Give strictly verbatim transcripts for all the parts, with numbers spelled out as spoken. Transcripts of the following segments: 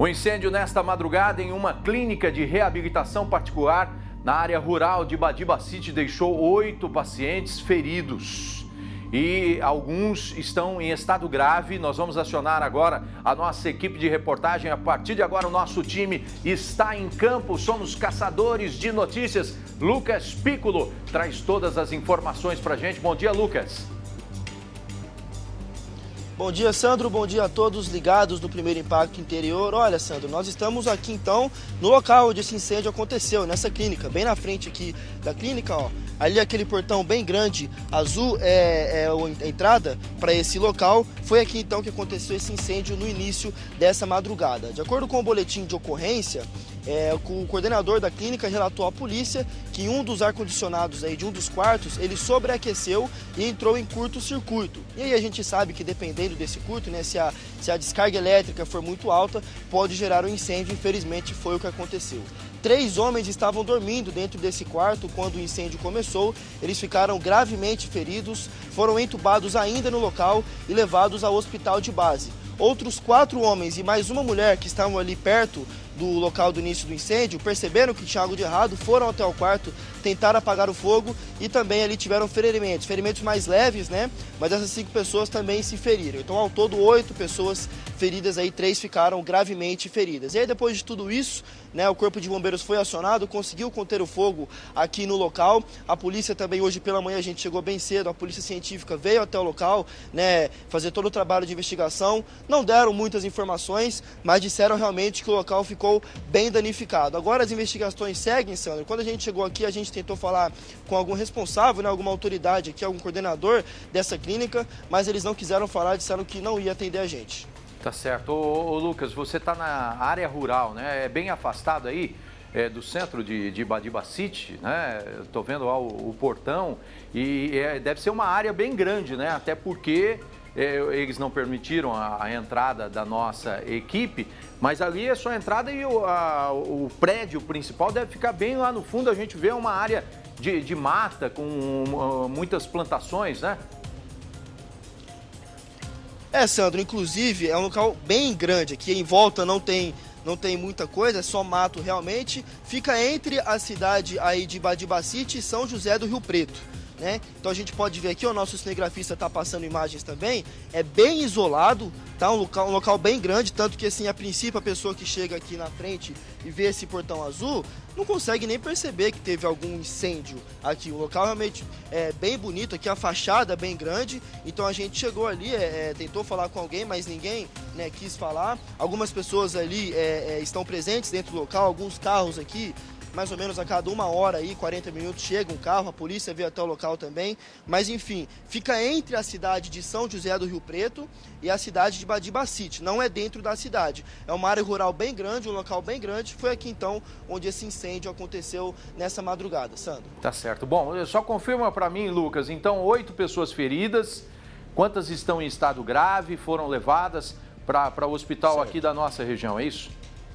O incêndio nesta madrugada em uma clínica de reabilitação particular na área rural de Badibacite deixou oito pacientes feridos. E alguns estão em estado grave. Nós vamos acionar agora a nossa equipe de reportagem. A partir de agora o nosso time está em campo. Somos caçadores de notícias. Lucas Piccolo traz todas as informações para a gente. Bom dia, Lucas. Bom dia, Sandro. Bom dia a todos ligados no Primeiro Impacto Interior. Olha, Sandro, nós estamos aqui então no local onde esse incêndio aconteceu, nessa clínica, bem na frente aqui da clínica, ó. Ali aquele portão bem grande, azul, é, é a entrada para esse local. Foi aqui então que aconteceu esse incêndio no início dessa madrugada. De acordo com o boletim de ocorrência, É, o coordenador da clínica relatou à polícia que um dos ar-condicionados aí de um dos quartos, ele sobreaqueceu e entrou em curto-circuito. E aí a gente sabe que dependendo desse curto, né, se a, se a descarga elétrica for muito alta, pode gerar um incêndio. Infelizmente foi o que aconteceu. Três homens estavam dormindo dentro desse quarto quando o incêndio começou. Eles ficaram gravemente feridos, foram entubados ainda no local e levados ao hospital de base. Outros quatro homens e mais uma mulher que estavam ali perto do local do início do incêndio perceberam que tinha algo de errado, foram até o quarto, tentaram apagar o fogo e também ali tiveram ferimentos, ferimentos mais leves, né? Mas essas cinco pessoas também se feriram. Então, ao todo, oito pessoas feridas aí, três ficaram gravemente feridas. E aí, depois de tudo isso, né, o Corpo de Bombeiros foi acionado, conseguiu conter o fogo aqui no local. A polícia também, hoje pela manhã, a gente chegou bem cedo, a polícia científica veio até o local, né, fazer todo o trabalho de investigação. Não deram muitas informações, mas disseram realmente que o local ficou bem danificado. Agora as investigações seguem, Sandro. Quando a gente chegou aqui, a gente tentou falar com algum responsável, né, alguma autoridade aqui, algum coordenador dessa clínica, mas eles não quiseram falar, disseram que não ia atender a gente. Tá certo. Ô, ô Lucas, você está na área rural, né? É bem afastado aí é, do centro de, de Badibacite, né? Estou vendo lá o, o portão e é, deve ser uma área bem grande, né? Até porque é, eles não permitiram a, a entrada da nossa equipe, mas ali é só a entrada e o, a, o prédio principal deve ficar bem lá no fundo. A gente vê uma área de, de mata com uh, muitas plantações, né? É, Sandro, inclusive é um local bem grande, aqui em volta não tem, não tem muita coisa, é só mato realmente. Fica entre a cidade aí de Badibacite e São José do Rio Preto, né? Então a gente pode ver aqui, o nosso cinegrafista está passando imagens também, é bem isolado, tá? Um local, um local bem grande, tanto que assim, a princípio a pessoa que chega aqui na frente e vê esse portão azul, não consegue nem perceber que teve algum incêndio aqui. O local realmente é bem bonito, aqui a fachada é bem grande, então a gente chegou ali, é, é, tentou falar com alguém, mas ninguém, né, quis falar. Algumas pessoas ali é, é, estão presentes dentro do local, alguns carros aqui, mais ou menos a cada uma hora aí, quarenta minutos, chega um carro, a polícia veio até o local também, mas enfim, fica entre a cidade de São José do Rio Preto e a cidade de Badibacite, não é dentro da cidade, é uma área rural bem grande, um local bem grande. Foi aqui então onde esse incêndio aconteceu nessa madrugada, Sandro. Tá certo. Bom, só confirma para mim, Lucas, então oito pessoas feridas, quantas estão em estado grave, foram levadas para o hospital certo. Aqui da nossa região, é isso?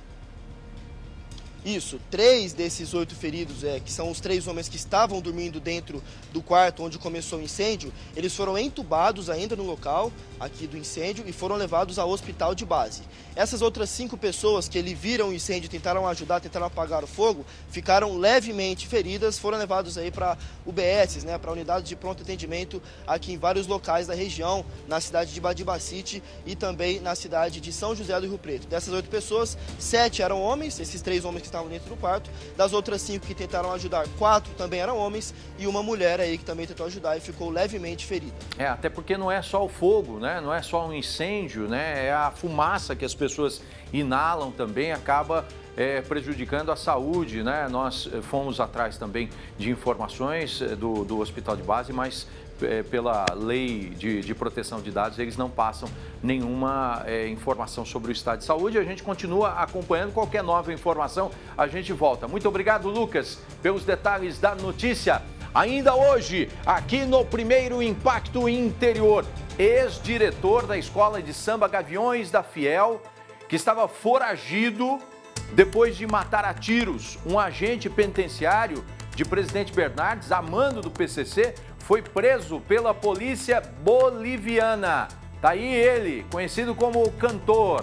Isso, três desses oito feridos, é, que são os três homens que estavam dormindo dentro do quarto onde começou o incêndio, eles foram entubados ainda no local aqui do incêndio e foram levados ao hospital de base. Essas outras cinco pessoas que ele viram o incêndio, tentaram ajudar, tentaram apagar o fogo, ficaram levemente feridas, foram levados aí para U B S, né, para unidade de pronto atendimento aqui em vários locais da região, na cidade de Badibacite e também na cidade de São José do Rio Preto. Dessas oito pessoas, sete eram homens, esses três homens que estavam dentro do quarto. Das outras cinco que tentaram ajudar, quatro também eram homens e uma mulher aí que também tentou ajudar e ficou levemente ferida. É, até porque não é só o fogo, né? Não é só um incêndio, né? É a fumaça que as pessoas inalam também, acaba é, prejudicando a saúde, né? Nós fomos atrás também de informações do, do hospital de base, mas é, pela lei de, de proteção de dados, eles não passam nenhuma é, informação sobre o estado de saúde. A gente continua acompanhando. Qualquer nova informação, a gente volta. Muito obrigado, Lucas, pelos detalhes da notícia. Ainda hoje, aqui no Primeiro Impacto Interior, ex-diretor da Escola de Samba Gaviões da Fiel, que estava foragido depois de matar a tiros um agente penitenciário de Presidente Bernardes, a mando do P C C, foi preso pela polícia boliviana. Tá aí ele, conhecido como cantor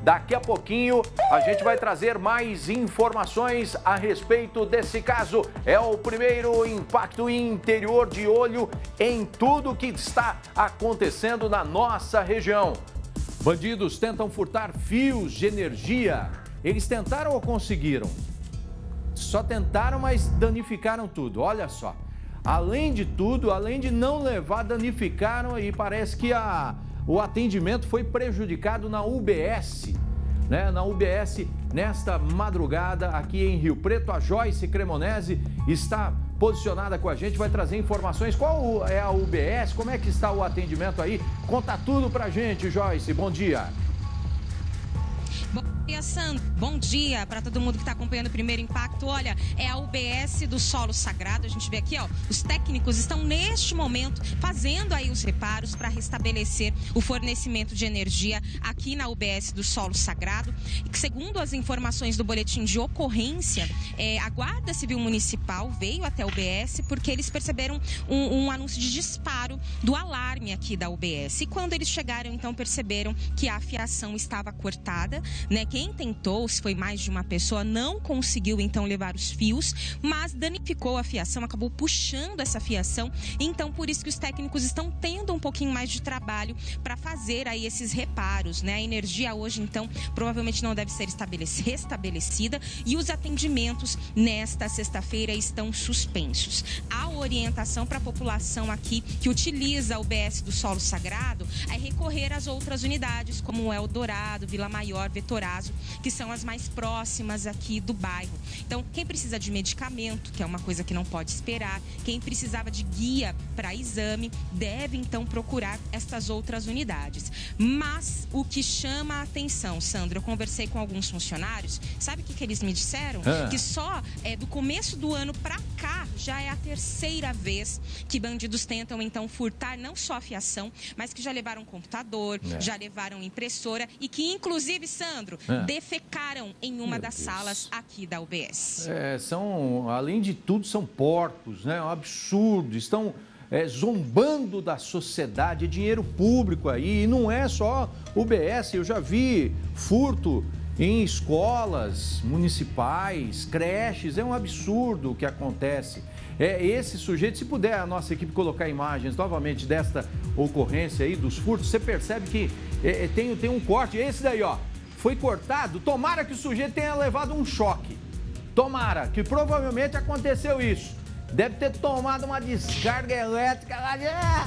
Daqui a pouquinho a gente vai trazer mais informações a respeito desse caso. É o primeiro Impacto Interior de olho em tudo que está acontecendo na nossa região. Bandidos tentam furtar fios de energia. Eles tentaram ou conseguiram? Só tentaram, mas danificaram tudo. Olha só. Além de tudo, além de não levar, danificaram e parece que a, o atendimento foi prejudicado na U B S. Né? Na U B S, nesta madrugada, aqui em Rio Preto, a Joyce Cremonese está posicionada com a gente, vai trazer informações. Qual é a U B S? Como é que está o atendimento aí? Conta tudo pra gente, Joyce. Bom dia. Bom dia, Sandro. Bom dia para todo mundo que está acompanhando o Primeiro Impacto. Olha, é a U B S do Solo Sagrado. A gente vê aqui, ó, os técnicos estão neste momento fazendo aí os reparos para restabelecer o fornecimento de energia aqui na U B S do Solo Sagrado. E que, segundo as informações do boletim de ocorrência, é, a Guarda Civil Municipal veio até a U B S porque eles perceberam um, um anúncio de disparo do alarme aqui da U B S. E quando eles chegaram, então, perceberam que a fiação estava cortada, né? Quem tentou, se foi mais de uma pessoa, não conseguiu então levar os fios, mas danificou a fiação, acabou puxando essa fiação. Então, por isso que os técnicos estão tendo um pouquinho mais de trabalho para fazer aí esses reparos, né? A energia hoje, então, provavelmente não deve ser restabelecida e os atendimentos nesta sexta-feira estão suspensos. A orientação para a população aqui que utiliza a U B S do Solo Sagrado é recorrer às outras unidades, como o Eldorado, Vila Maior, Vetorazo, que são as mais próximas aqui do bairro. Então, quem precisa de medicamento, que é uma coisa que não pode esperar, quem precisava de guia para exame, deve então procurar estas outras unidades. Mas o que chama a atenção, Sandro, eu conversei com alguns funcionários, sabe o que, que eles me disseram? Ah. Que só é, do começo do ano para cá já é a terceira vez que bandidos tentam então furtar não só a fiação, mas que já levaram computador, é. já levaram impressora e que inclusive, Sandro, é. defecaram em uma Meu das Deus. salas aqui da U B S. É, são, além de tudo, são porcos, né? É um absurdo, estão é, zombando da sociedade, é dinheiro público aí, e não é só U B S, eu já vi furto em escolas municipais, creches, é um absurdo o que acontece. É, esse sujeito, se puder a nossa equipe colocar imagens novamente desta ocorrência aí dos furtos, você percebe que é, tem, tem um corte, esse daí, ó, foi cortado, tomara que o sujeito tenha levado um choque, tomara, que provavelmente aconteceu isso, deve ter tomado uma descarga elétrica lá,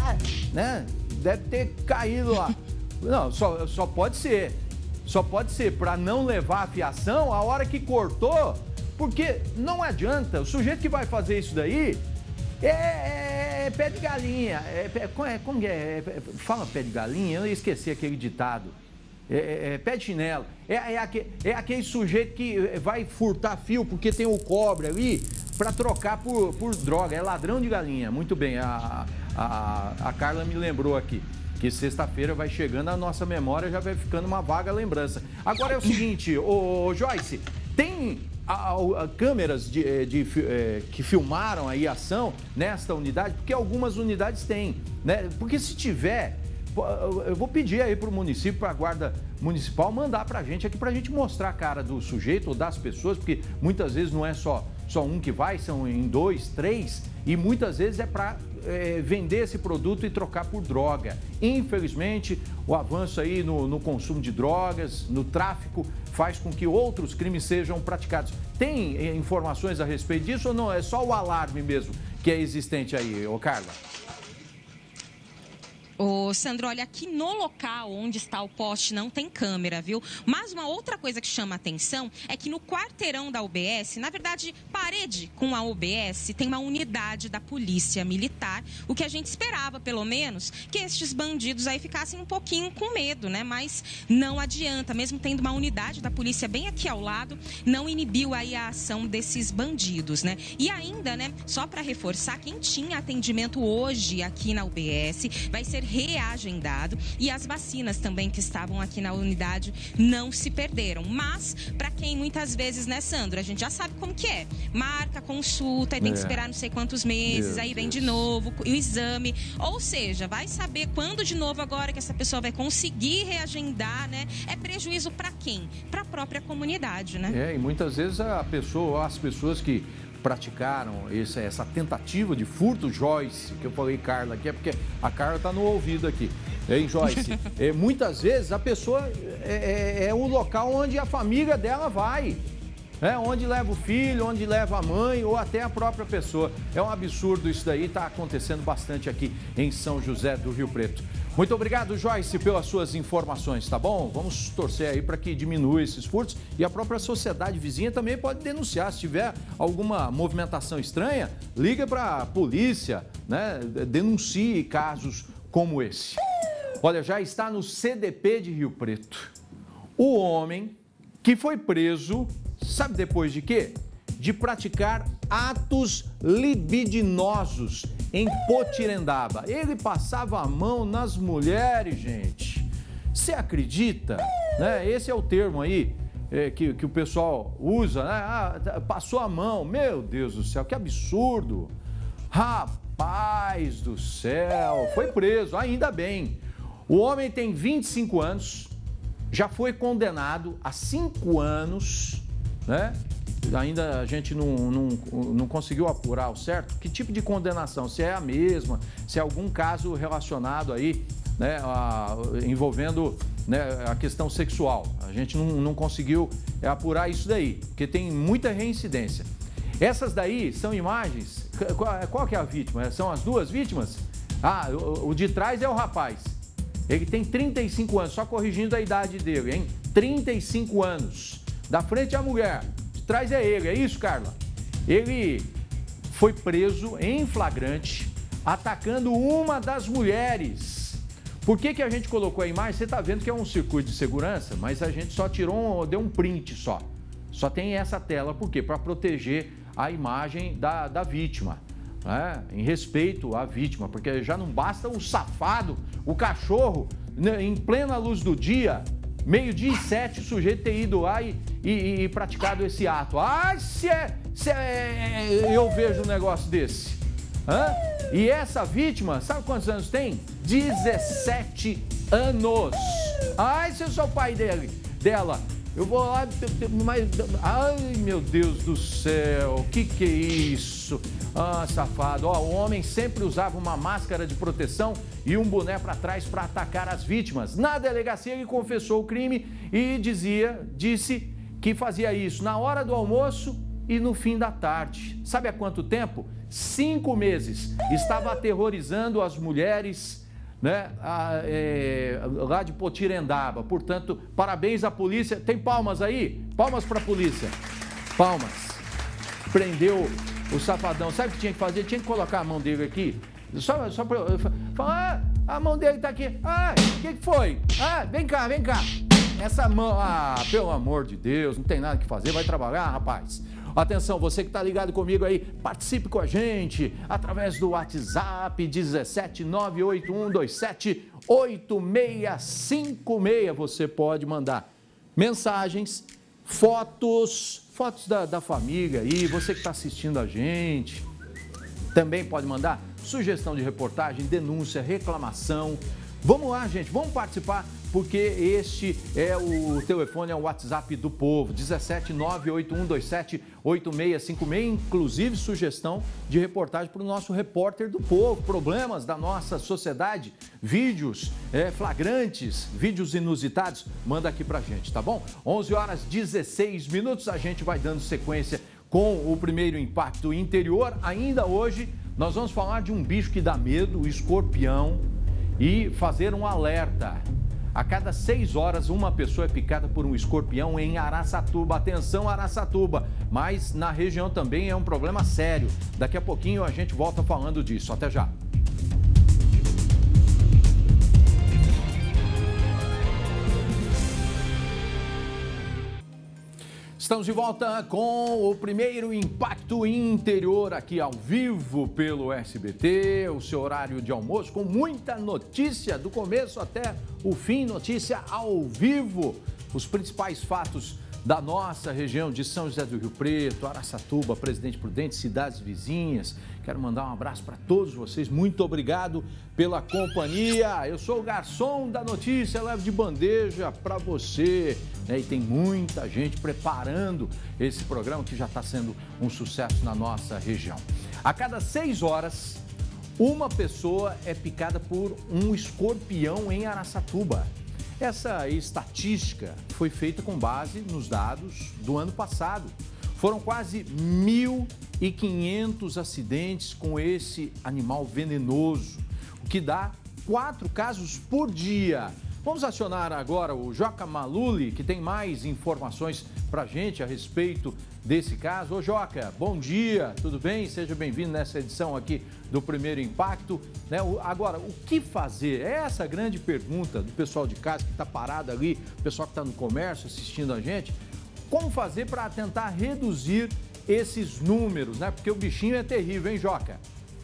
né, deve ter caído lá, não, só, só pode ser, só pode ser para não levar a fiação a hora que cortou, porque não adianta, o sujeito que vai fazer isso daí é, é, é pé de galinha, é, é, como que é, é, fala pé de galinha, eu esqueci aquele ditado. É, é, é pé de chinelo, é, é, aquele, é aquele sujeito que vai furtar fio porque tem o cobre ali para trocar por, por droga, é ladrão de galinha. Muito bem, a, a, a Carla me lembrou aqui que sexta-feira vai chegando, a nossa memória já vai ficando uma vaga lembrança. Agora é o seguinte, ô, ô Joyce, tem a, a, a, câmeras de, de, de, é, que filmaram aí a ação nesta unidade? Porque algumas unidades têm, né? Porque se tiver, eu vou pedir aí para o município, para a Guarda Municipal, mandar para a gente aqui, para a gente mostrar a cara do sujeito ou das pessoas, porque muitas vezes não é só, só um que vai, são em dois, três, e muitas vezes é para é, vender esse produto e trocar por droga. Infelizmente, o avanço aí no, no consumo de drogas, no tráfico, faz com que outros crimes sejam praticados. Tem é, informações a respeito disso ou não? É só o alarme mesmo que é existente aí, ô Carla? Ô, Sandro, olha, aqui no local onde está o poste não tem câmera, viu? Mas uma outra coisa que chama a atenção é que no quarteirão da U B S, na verdade, parede com a U B S, tem uma unidade da Polícia Militar, o que a gente esperava, pelo menos, que estes bandidos aí ficassem um pouquinho com medo, né? Mas não adianta, mesmo tendo uma unidade da polícia bem aqui ao lado, não inibiu aí a ação desses bandidos, né? E ainda, né, só para reforçar, quem tinha atendimento hoje aqui na U B S vai ser reagendado e as vacinas também que estavam aqui na unidade não se perderam. Mas, para quem muitas vezes, né, Sandro, a gente já sabe como que é. Marca, consulta, aí tem é. que esperar não sei quantos meses, Meu aí vem Deus. de novo o exame. Ou seja, vai saber quando de novo agora que essa pessoa vai conseguir reagendar, né? É prejuízo para quem? Para a própria comunidade, né? É, e muitas vezes a pessoa, as pessoas que praticaram essa, essa tentativa de furto, Joyce, que eu falei Carla aqui, é porque a Carla está no ouvido aqui. Hein, Joyce? é, muitas vezes a pessoa é, é, é o local onde a família dela vai. É, onde leva o filho, onde leva a mãe ou até a própria pessoa. É um absurdo isso daí, está acontecendo bastante aqui em São José do Rio Preto. Muito obrigado, Joyce, pelas suas informações, tá bom? Vamos torcer aí para que diminua esses furtos e a própria sociedade vizinha também pode denunciar. Se tiver alguma movimentação estranha, liga para a polícia, né? Denuncie casos como esse. Olha, já está no C D P de Rio Preto o homem que foi preso, sabe depois de quê? De praticar atos libidinosos em Potirendaba. Ele passava a mão nas mulheres, gente. Você acredita? Né? Esse é o termo aí é, que, que o pessoal usa, né? Ah, passou a mão. Meu Deus do céu, que absurdo. Rapaz do céu, foi preso, ainda bem. O homem tem vinte e cinco anos, já foi condenado a cinco anos, né? Ainda a gente não, não, não conseguiu apurar o certo que tipo de condenação, se é a mesma, se é algum caso relacionado aí, né, a, envolvendo, né, a questão sexual. A gente não, não conseguiu apurar isso daí, porque tem muita reincidência. Essas daí são imagens, qual, qual que é a vítima? São as duas vítimas? Ah, o, o de trás é o rapaz, ele tem trinta e cinco anos, só corrigindo a idade dele, hein? trinta e cinco anos, da frente é a mulher. Atrás é ele, é isso, Carla? Ele foi preso em flagrante, atacando uma das mulheres. Por que que a gente colocou a imagem? Você está vendo que é um circuito de segurança, mas a gente só tirou, deu um print só. Só tem essa tela, por quê? Para proteger a imagem da, da vítima, né? Em respeito à vítima, porque já não basta o safado, o cachorro, né, em plena luz do dia, meio-dia e sete, o sujeito ter ido lá e, e, e praticado esse ato. Ah, se, é, se é, eu vejo um negócio desse. Hã? E essa vítima, sabe quantos anos tem? dezessete anos. Ai, se eu sou o pai dele, dela, eu vou lá, mas... Ai, meu Deus do céu, que que é isso? Ah, safado. Ó, o homem sempre usava uma máscara de proteção e um boné para trás para atacar as vítimas. Na delegacia ele confessou o crime e dizia, disse que fazia isso na hora do almoço e no fim da tarde. Sabe há quanto tempo? Cinco meses. Estava aterrorizando as mulheres, né, a, é, lá de Potirendaba. Portanto, parabéns à polícia. Tem palmas aí? Palmas para a polícia. Palmas. Prendeu o safadão. Sabe o que tinha que fazer? Tinha que colocar a mão dele aqui. Só, só para falar, ah, a mão dele tá aqui. Ah, o que, que foi? Ah, vem cá, vem cá. Essa mão, ah, pelo amor de Deus, não tem nada que fazer, vai trabalhar, rapaz. Atenção, você que está ligado comigo aí, participe com a gente através do WhatsApp dezessete nove oito um dois sete oito seis cinco seis. Você pode mandar mensagens, fotos, fotos da, da família aí, você que está assistindo a gente. Também pode mandar sugestão de reportagem, denúncia, reclamação. Vamos lá, gente, vamos participar, porque este é o telefone, é o WhatsApp do povo, dezessete nove oito um dois sete oito seis cinco seis, inclusive sugestão de reportagem para o nosso repórter do povo, problemas da nossa sociedade, vídeos é, flagrantes, vídeos inusitados, manda aqui pra gente, tá bom? onze horas e dezesseis minutos, a gente vai dando sequência com o primeiro impacto interior. Ainda hoje, nós vamos falar de um bicho que dá medo, o escorpião, e fazer um alerta. A cada seis horas, uma pessoa é picada por um escorpião em Araçatuba. Atenção, Araçatuba, mas na região também é um problema sério. Daqui a pouquinho a gente volta falando disso. Até já. Estamos de volta com o primeiro Impacto Interior aqui ao vivo pelo S B T, o seu horário de almoço com muita notícia do começo até o fim, notícia ao vivo, os principais fatos da nossa região de São José do Rio Preto, Araçatuba, Presidente Prudente, cidades vizinhas. Quero mandar um abraço para todos vocês, muito obrigado pela companhia. Eu sou o garçom da notícia, levo de bandeja para você, né? E tem muita gente preparando esse programa que já está sendo um sucesso na nossa região. A cada seis horas, uma pessoa é picada por um escorpião em Araçatuba. Essa estatística foi feita com base nos dados do ano passado. Foram quase mil e quinhentos acidentes com esse animal venenoso, o que dá quatro casos por dia. Vamos acionar agora o Joca Maluli, que tem mais informações para a gente a respeito desse caso. Ô Joca, bom dia, tudo bem? Seja bem-vindo nessa edição aqui do Primeiro Impacto. Né? Agora, o que fazer? É essa a grande pergunta do pessoal de casa que está parado ali, o pessoal que está no comércio assistindo a gente. Como fazer para tentar reduzir esses números, né? Porque o bichinho é terrível, hein, Joca?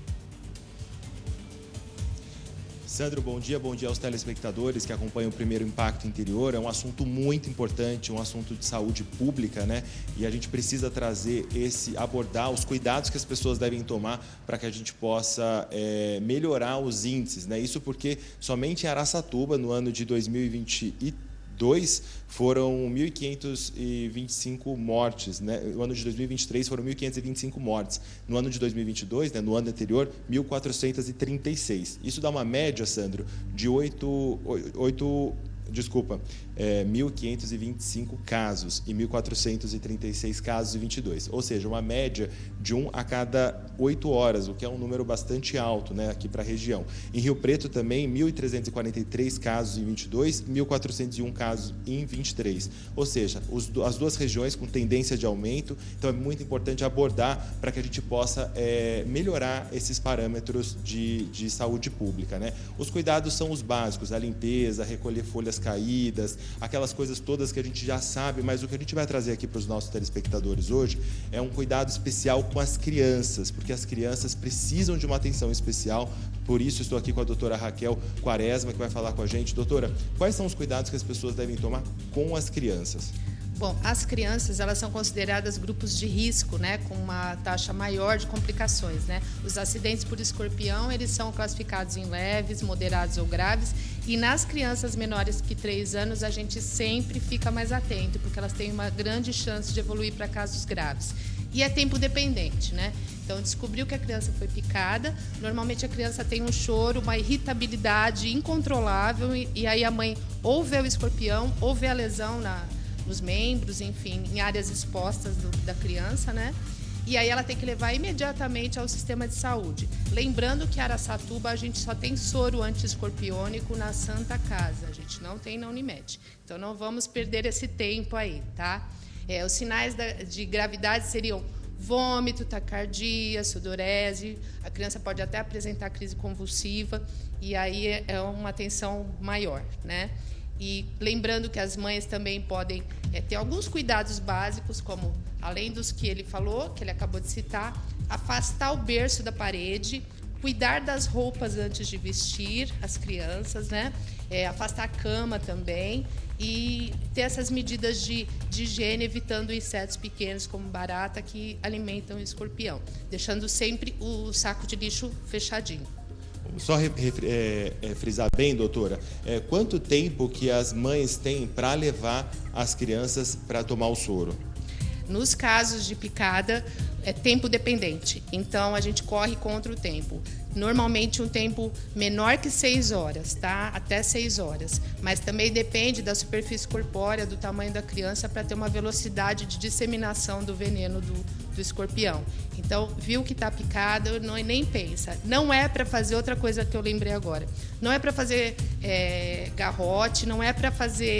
Sandro, bom dia, bom dia aos telespectadores que acompanham o Primeiro Impacto Interior. É um assunto muito importante, um assunto de saúde pública, né? E a gente precisa trazer esse, abordar os cuidados que as pessoas devem tomar para que a gente possa é, melhorar os índices, né? Isso porque somente em Araçatuba, no ano de dois mil e vinte e dois, foram mil quinhentas e vinte e cinco mortes, né? No ano de dois mil e vinte e três foram mil quinhentas e vinte e cinco mortes. No ano de dois mil e vinte e dois, né, no ano anterior, mil quatrocentas e trinta e seis. Isso dá uma média, Sandro, de oito, oito, desculpa, é, mil quinhentos e vinte e cinco casos e mil quatrocentos e trinta e seis casos e vinte e dois. Ou seja, uma média de um a cada oito horas, o que é um número bastante alto, né, aqui para a região. Em Rio Preto também, mil trezentos e quarenta e três casos em vinte e dois, mil quatrocentos e um casos em vinte e três. Ou seja, os, as duas regiões com tendência de aumento, então é muito importante abordar para que a gente possa é, melhorar esses parâmetros de, de saúde pública, né? Os cuidados são os básicos, a limpeza, recolher folhas caídas, aquelas coisas todas que a gente já sabe, mas o que a gente vai trazer aqui para os nossos telespectadores hoje é um cuidado especial com as crianças, porque as crianças precisam de uma atenção especial. Por isso estou aqui com a doutora Raquel Quaresma, que vai falar com a gente. Doutora, quais são os cuidados que as pessoas devem tomar com as crianças? Bom, as crianças, elas são consideradas grupos de risco, né, com uma taxa maior de complicações, né? Os acidentes por escorpião, eles são classificados em leves, moderados ou graves, e nas crianças menores que três anos, a gente sempre fica mais atento, porque elas têm uma grande chance de evoluir para casos graves. E é tempo dependente, né? Então, descobriu que a criança foi picada, normalmente a criança tem um choro, uma irritabilidade incontrolável, e, e aí a mãe ou vê o escorpião, ou vê a lesão na... nos membros, enfim, em áreas expostas do, da criança, né? E aí ela tem que levar imediatamente ao sistema de saúde. Lembrando que em Araçatuba a gente só tem soro anti-escorpiônico na Santa Casa, a gente não tem na Unimed. Então não vamos perder esse tempo aí, tá? É, os sinais da, de gravidade seriam vômito, taquicardia, sudorese, a criança pode até apresentar crise convulsiva, e aí é, é uma atenção maior, né? E lembrando que as mães também podem é, ter alguns cuidados básicos, como, além dos que ele falou, que ele acabou de citar, afastar o berço da parede, cuidar das roupas antes de vestir as crianças, né? É, afastar a cama também e ter essas medidas de, de higiene, evitando insetos pequenos como barata que alimentam o escorpião, deixando sempre o saco de lixo fechadinho. Só re, re, é, é, frisar bem, doutora, é, quanto tempo que as mães têm para levar as crianças para tomar o soro? Nos casos de picada, é tempo dependente, então a gente corre contra o tempo. Normalmente um tempo menor que seis horas, tá? Até seis horas. Mas também depende da superfície corpórea, do tamanho da criança, para ter uma velocidade de disseminação do veneno do, do escorpião. Então, viu que está picada, não, nem pensa. Não é para fazer outra coisa que eu lembrei agora. Não é para fazer é, garrote, não é para fazer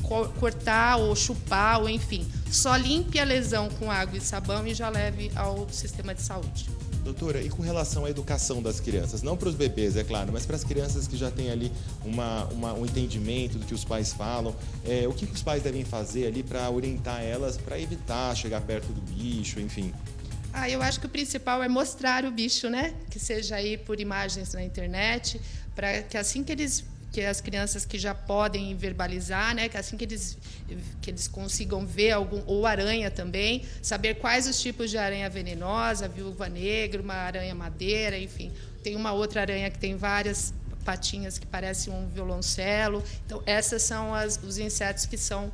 cortar ou chupar, ou enfim. Só limpe a lesão com água e sabão e já leve ao sistema de saúde. Doutora, e com relação à educação das crianças? Não para os bebês, é claro, mas para as crianças que já têm ali uma, uma, um entendimento do que os pais falam, é, o que os pais devem fazer ali para orientar elas, para evitar chegar perto do bicho, enfim? Ah, eu acho que o principal é mostrar o bicho, né? Que seja aí por imagens na internet, para que assim que eles... que as crianças que já podem verbalizar, né, que assim que eles, que eles consigam ver algum, ou aranha também, saber quais os tipos de aranha venenosa, viúva negra, uma aranha madeira, enfim. Tem uma outra aranha que tem várias patinhas que parecem um violoncelo. Então, essas são as, os insetos que são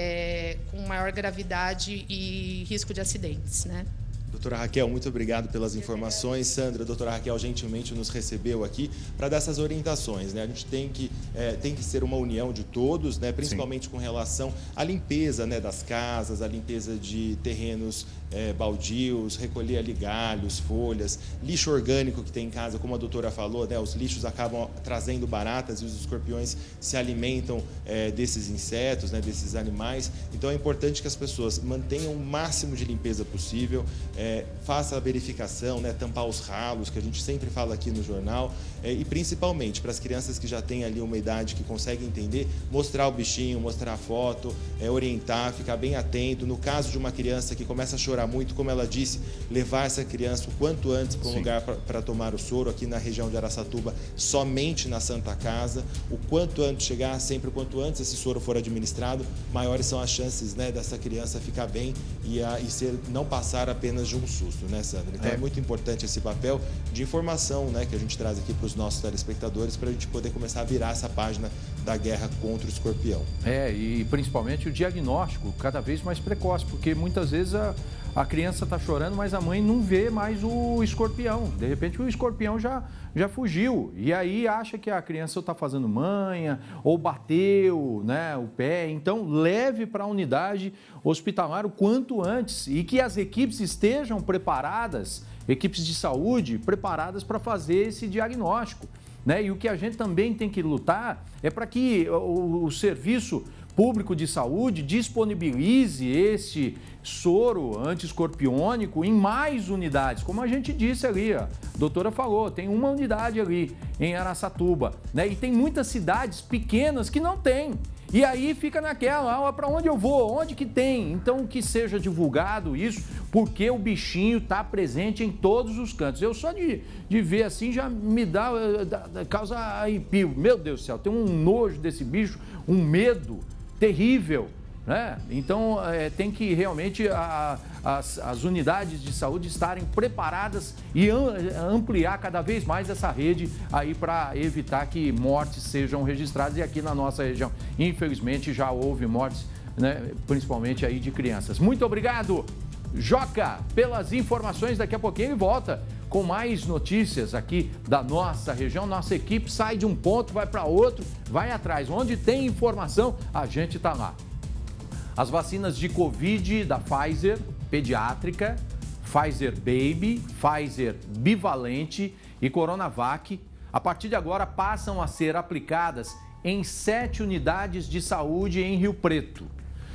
é, com maior gravidade e risco de acidentes, né? Doutora Raquel, muito obrigado pelas informações. Sandra, a doutora Raquel gentilmente nos recebeu aqui para dar essas orientações, né? A gente tem que, é, tem que ser uma união de todos, né? Principalmente Sim. com relação à limpeza, né, das casas, à limpeza de terrenos é, baldios, recolher ali galhos, folhas, lixo orgânico que tem em casa, como a doutora falou, né? Os lixos acabam trazendo baratas e os escorpiões se alimentam é, desses insetos, né, desses animais. Então é importante que as pessoas mantenham o máximo de limpeza possível. É, faça a verificação, né, tampar os ralos, que a gente sempre fala aqui no jornal, é, e principalmente para as crianças que já têm ali uma idade que conseguem entender, mostrar o bichinho, mostrar a foto, é, orientar, ficar bem atento. No caso de uma criança que começa a chorar muito, como ela disse, levar essa criança o quanto antes para um Sim. lugar para tomar o soro, aqui na região de Araçatuba, somente na Santa Casa. O quanto antes chegar, sempre o quanto antes esse soro for administrado, maiores são as chances, né, dessa criança ficar bem e, a, e ser, não passar apenas de um susto, né, Sandra? Então é. é muito importante esse papel de informação, né, que a gente traz aqui para os nossos telespectadores, para a gente poder começar a virar essa página da guerra contra o escorpião. É, e principalmente o diagnóstico cada vez mais precoce, porque muitas vezes a, a criança está chorando, mas a mãe não vê mais o escorpião. De repente o escorpião já, já fugiu, e aí acha que a criança está fazendo manha, ou bateu, né, o pé. Então leve para a unidade hospitalar o quanto antes, e que as equipes estejam preparadas, equipes de saúde preparadas para fazer esse diagnóstico, né? E o que a gente também tem que lutar é para que o, o serviço público de saúde disponibilize esse soro anti-escorpiônico em mais unidades, como a gente disse ali, a doutora falou, tem uma unidade ali em Araçatuba, né? E tem muitas cidades pequenas que não tem. E aí fica naquela, ah, para onde eu vou, onde que tem? Então que seja divulgado isso, porque o bichinho está presente em todos os cantos. Eu só de, de ver assim já me dá, dá causa arrepio. Meu Deus do céu, tem um nojo desse bicho, um medo terrível, né? Então é, tem que realmente a, as, as unidades de saúde estarem preparadas e ampliar cada vez mais essa rede aí para evitar que mortes sejam registradas. E aqui na nossa região, infelizmente, já houve mortes, né, principalmente aí de crianças. Muito obrigado, Joca, pelas informações. Daqui a pouquinho ele volta com mais notícias aqui da nossa região. Nossa equipe sai de um ponto, vai para outro, vai atrás. Onde tem informação, a gente está lá. As vacinas de Covid da Pfizer, pediátrica, Pfizer Baby, Pfizer bivalente e Coronavac, a partir de agora passam a ser aplicadas em sete unidades de saúde em Rio Preto.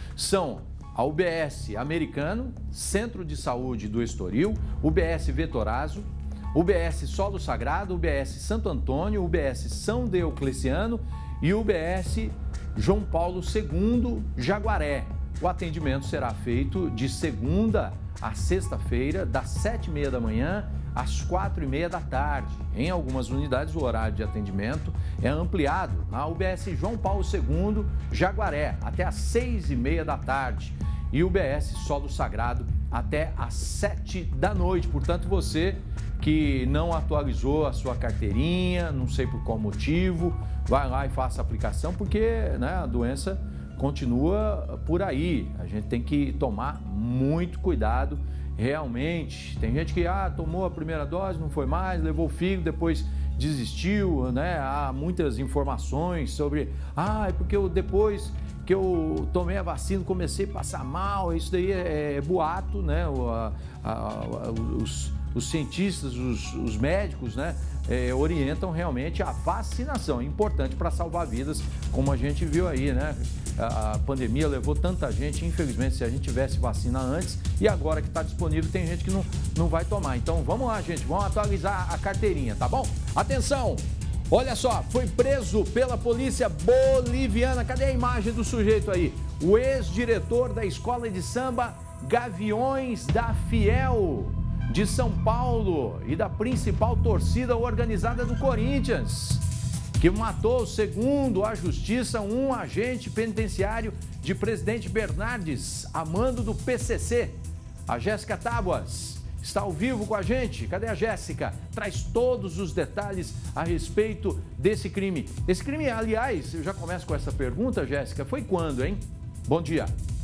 São a U B S Americano, Centro de Saúde do Estoril, U B S Vetorazo, U B S Solo Sagrado, U B S Santo Antônio, U B S São Deocleciano e U B S João Paulo segundo, Jaguaré. O atendimento será feito de segunda a sexta-feira, das sete e meia da manhã às quatro e meia da tarde. Em algumas unidades, o horário de atendimento é ampliado. Na U B S João Paulo segundo, Jaguaré, até às seis e meia da tarde. E U B S Solo Sagrado, até às sete da noite. Portanto, você que não atualizou a sua carteirinha, não sei por qual motivo, vai lá e faça a aplicação, porque, né, a doença continua por aí. A gente tem que tomar muito cuidado, realmente. Tem gente que ah, tomou a primeira dose, não foi mais, levou o fígado, depois desistiu, né? Há muitas informações sobre, ah, é porque eu, depois que eu tomei a vacina comecei a passar mal. Isso daí é, é boato, né? O, a, a, os os cientistas, os, os médicos, né, é, orientam realmente a vacinação. É importante para salvar vidas, como a gente viu aí, né? A, a pandemia levou tanta gente, infelizmente, se a gente tivesse vacina antes e agora que está disponível, tem gente que não, não vai tomar. Então, vamos lá, gente, vamos atualizar a carteirinha, tá bom? Atenção! Olha só, foi preso pela polícia boliviana. Cadê a imagem do sujeito aí? O ex-diretor da escola de samba Gaviões da Fiel, de São Paulo, e da principal torcida organizada do Corinthians, que matou, segundo a justiça, um agente penitenciário de Presidente Bernardes, a mando do P C C. A Jéssica Tábuas está ao vivo com a gente. Cadê a Jéssica? Traz todos os detalhes a respeito desse crime. Esse crime, aliás, eu já começo com essa pergunta, Jéssica, foi quando, hein? Bom dia.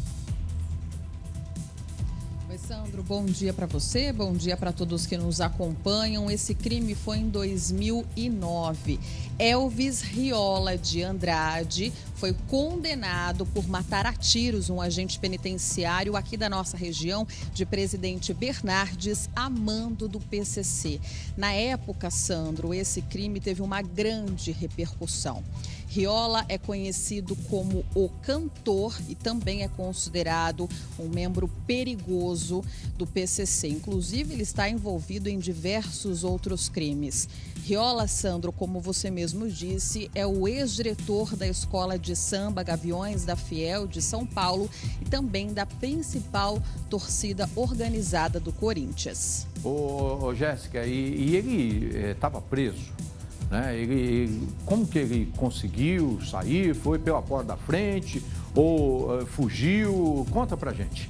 Oi, Sandro, bom dia para você, bom dia para todos que nos acompanham. Esse crime foi em dois mil e nove. Elvis Riola de Andrade foi condenado por matar a tiros um agente penitenciário aqui da nossa região de Presidente Bernardes, a mando do P C C. Na época, Sandro, esse crime teve uma grande repercussão. Riola é conhecido como o cantor e também é considerado um membro perigoso do P C C. Inclusive, ele está envolvido em diversos outros crimes. Riola, Sandro, como você mesmo disse, é o ex-diretor da escola de samba Gaviões da Fiel de São Paulo e também da principal torcida organizada do Corinthians. Ô, ô Jéssica, e, e ele estava eh, preso, né? Ele, ele, como que ele conseguiu sair? Foi pela porta da frente ou uh, fugiu? Conta pra gente.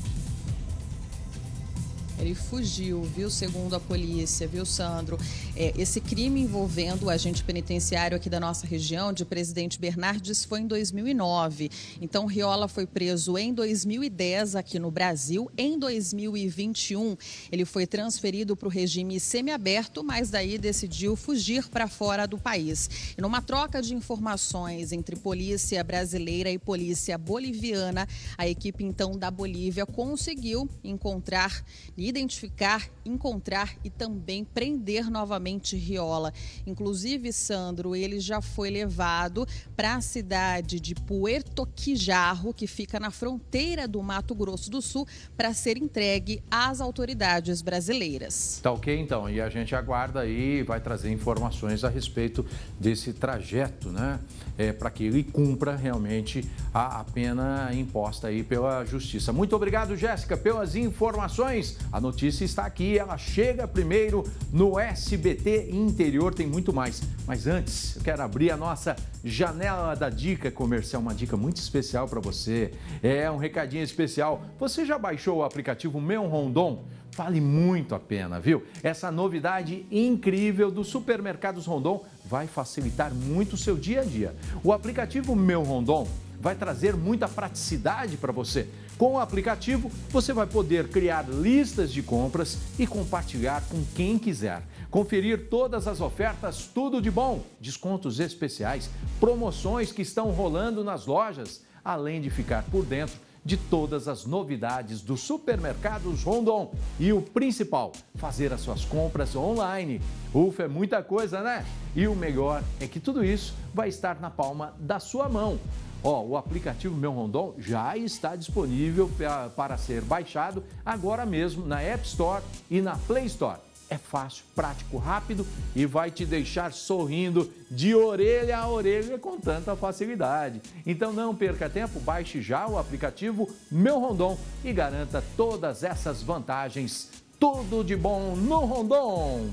Ele fugiu, viu, segundo a polícia, viu, Sandro? É, esse crime envolvendo o agente penitenciário aqui da nossa região, de Presidente Bernardes, foi em dois mil e nove. Então, Riola foi preso em dois mil e dez aqui no Brasil. Em dois mil e vinte e um, ele foi transferido para o regime semiaberto, mas daí decidiu fugir para fora do país. E numa troca de informações entre polícia brasileira e polícia boliviana, a equipe, então, da Bolívia conseguiu encontrar e identificar, encontrar e também prender novamente Riola. Inclusive, Sandro, ele já foi levado para a cidade de Puerto Quijarro, que fica na fronteira do Mato Grosso do Sul, para ser entregue às autoridades brasileiras. Tá ok, então. E a gente aguarda aí e vai trazer informações a respeito desse trajeto, né? É, para que ele cumpra realmente a, a pena imposta aí pela Justiça. Muito obrigado, Jéssica, pelas informações. A notícia está aqui, ela chega primeiro no S B T Interior, tem muito mais. Mas antes, eu quero abrir a nossa janela da dica comercial, uma dica muito especial para você. É um recadinho especial. Você já baixou o aplicativo Meu Rondon? Vale muito a pena, viu? Essa novidade incrível do Supermercados Rondon vai facilitar muito o seu dia a dia. O aplicativo Meu Rondon vai trazer muita praticidade para você. Com o aplicativo, você vai poder criar listas de compras e compartilhar com quem quiser. Conferir todas as ofertas, tudo de bom, descontos especiais, promoções que estão rolando nas lojas, além de ficar por dentro de todas as novidades dos Supermercados Rondon. E o principal, fazer as suas compras online. Ufa, é muita coisa, né? E o melhor é que tudo isso vai estar na palma da sua mão. Ó, o aplicativo Meu Rondon já está disponível pra, para ser baixado agora mesmo na App Store e na Play Store. É fácil, prático, rápido e vai te deixar sorrindo de orelha a orelha com tanta facilidade. Então não perca tempo, baixe já o aplicativo Meu Rondon e garanta todas essas vantagens. Tudo de bom no Rondon!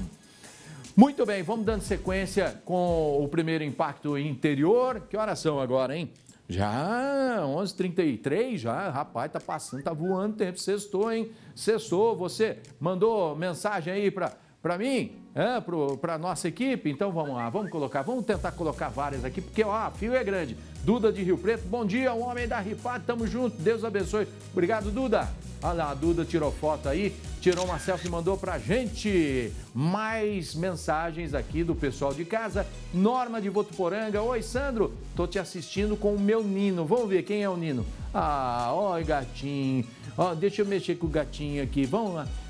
Muito bem, vamos dando sequência com o primeiro impacto interior. Que horas são agora, hein? Já, onze e trinta e três, já, rapaz, tá passando, tá voando tempo, sextou, hein? Sextou, você mandou mensagem aí pra, pra mim, é, pro, pra nossa equipe, então vamos lá, vamos colocar, vamos tentar colocar várias aqui, porque, ó, a fio é grande. Duda de Rio Preto, bom dia, o homem da Rifad, tamo junto, Deus abençoe. Obrigado, Duda. Olha lá, a Duda tirou foto aí, tirou uma selfie e mandou pra gente. Mais mensagens aqui do pessoal de casa. Norma de Votuporanga. Oi, Sandro, tô te assistindo com o meu Nino. Vamos ver quem é o Nino. Ah, ó, gatinho. Ó, deixa eu mexer com o gatinho aqui. Vamos lá.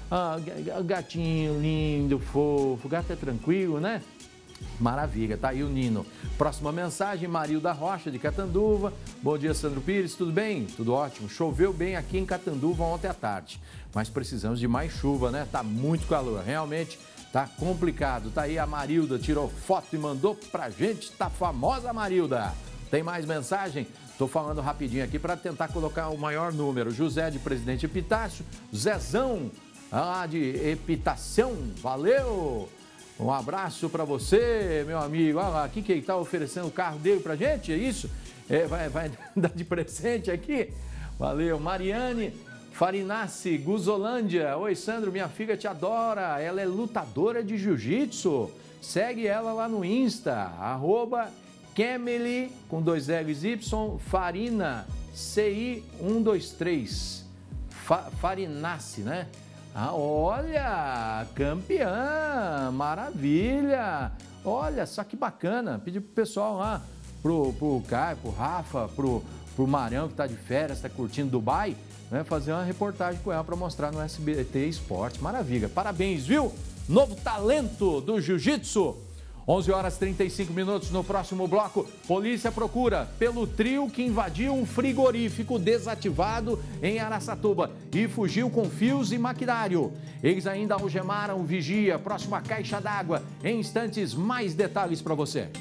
Ah, gatinho lindo, fofo, gato é tranquilo, né? Maravilha, tá aí o Nino. Próxima mensagem, Marilda Rocha, de Catanduva. Bom dia, Sandro Pires, tudo bem? Tudo ótimo. Choveu bem aqui em Catanduva ontem à tarde, mas precisamos de mais chuva, né? Tá muito calor, realmente tá complicado. Tá aí a Marilda, tirou foto e mandou pra gente, tá famosa Marilda. Tem mais mensagem? Tô falando rapidinho aqui para tentar colocar o maior número. José de Presidente Epitácio, Zezão, lá de Epitação, valeu! Um abraço para você, meu amigo. Olha lá, aqui que ele está oferecendo o carro dele para gente, é isso? É, vai, vai dar de presente aqui? Valeu. Mariane Farinassi, Guzolândia. Oi, Sandro, minha filha te adora. Ela é lutadora de jiu-jitsu. Segue ela lá no Insta, arroba Kemely, com dois L's Y, Farina, C I um dois três. Fa, Farinassi, né? Ah, olha, campeã, maravilha. Olha só que bacana. Pedi pro pessoal lá, pro, pro Caio, pro Rafa, pro, pro Marão, que tá de férias, tá curtindo Dubai, né, fazer uma reportagem com ela para mostrar no S B T Esporte. Maravilha. Parabéns, viu? Novo talento do jiu-jitsu. onze horas e trinta e cinco minutos. No próximo bloco, polícia procura pelo trio que invadiu um frigorífico desativado em Araçatuba e fugiu com fios e maquinário. Eles ainda algemaram o vigia próximo à caixa d'água. Em instantes, mais detalhes para você.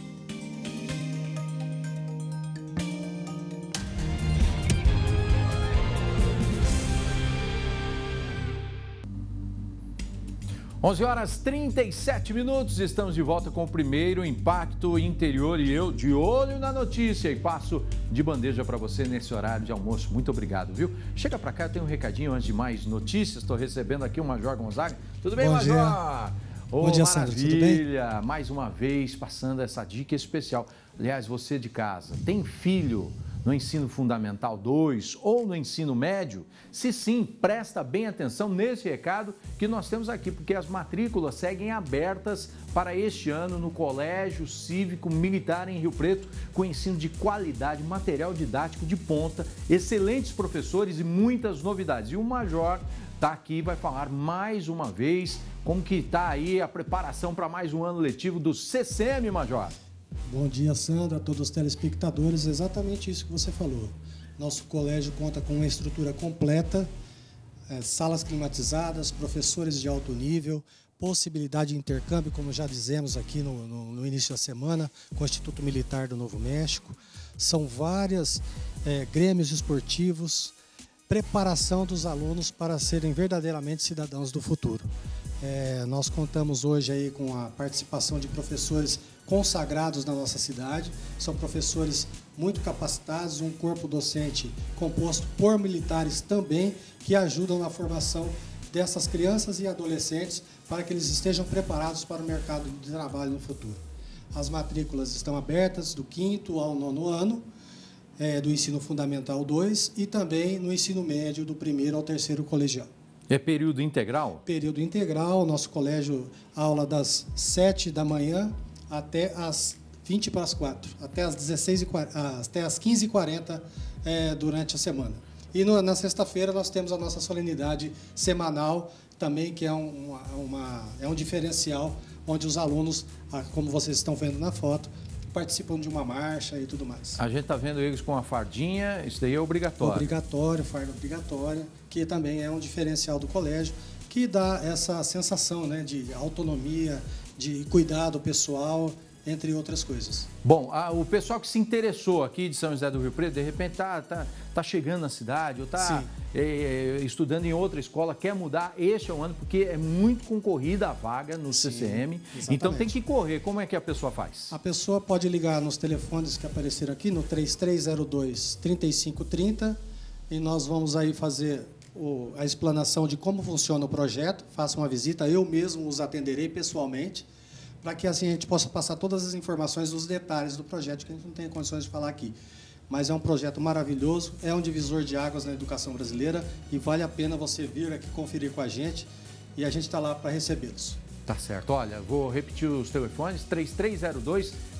onze horas e trinta e sete minutos, estamos de volta com o primeiro Impacto Interior e eu de olho na notícia e passo de bandeja para você nesse horário de almoço. Muito obrigado, viu? Chega para cá, eu tenho um recadinho antes de mais notícias. Estou recebendo aqui o Major Gonzaga. Tudo bem, Bom Major? Dia. Oh, Bom dia, Sandro. Tudo bem? Mais uma vez passando essa dica especial. Aliás, você de casa, tem filho no ensino fundamental dois ou no ensino médio? Se sim, presta bem atenção nesse recado que nós temos aqui, porque as matrículas seguem abertas para este ano no Colégio Cívico Militar em Rio Preto, com ensino de qualidade, material didático de ponta, excelentes professores e muitas novidades. E o Major está aqui e vai falar mais uma vez como que está aí a preparação para mais um ano letivo do C C M, Major. Bom dia, Sandra, a todos os telespectadores. Exatamente isso que você falou. Nosso colégio conta com uma estrutura completa, é, salas climatizadas, professores de alto nível, possibilidade de intercâmbio, como já dizemos aqui no, no, no início da semana, com o Instituto Militar do Novo México. São vários é, grêmios esportivos, preparação dos alunos para serem verdadeiramente cidadãos do futuro. É, nós contamos hoje aí com a participação de professores consagrados na nossa cidade, são professores muito capacitados, um corpo docente composto por militares também, que ajudam na formação dessas crianças e adolescentes para que eles estejam preparados para o mercado de trabalho no futuro. As matrículas estão abertas do quinto ao nono ano, é, do ensino fundamental dois e também no ensino médio do primeiro ao terceiro colegial. É período integral? Período integral, nosso colégio aula das sete da manhã até as vinte para as quatro, até as dezesseis e quarenta, até as quinze e quarenta é, durante a semana. E no, na sexta-feira nós temos a nossa solenidade semanal também, que é um, uma, uma, é um diferencial, onde os alunos, como vocês estão vendo na foto, participam de uma marcha e tudo mais. A gente está vendo eles com a fardinha, isso daí é obrigatório. Obrigatório, farda obrigatória, que também é um diferencial do colégio, que dá essa sensação, né, de autonomia, de cuidado pessoal, entre outras coisas. Bom, a, o pessoal que se interessou aqui de São José do Rio Preto, de repente está tá, tá chegando na cidade ou está é, estudando em outra escola, quer mudar, este é o ano, porque é muito concorrida a vaga no Sim, C C M, exatamente. Então tem que correr. Como é que a pessoa faz? A pessoa pode ligar nos telefones que apareceram aqui, no três três zero dois, três cinco três zero, e nós vamos aí fazer o, a explanação de como funciona o projeto. Faça uma visita, eu mesmo os atenderei pessoalmente, para que assim a gente possa passar todas as informações dos detalhes do projeto, que a gente não tem condições de falar aqui. Mas é um projeto maravilhoso, é um divisor de águas na educação brasileira e vale a pena você vir aqui conferir com a gente e a gente está lá para recebê-los. Tá certo. Olha, vou repetir os telefones, três três zero dois,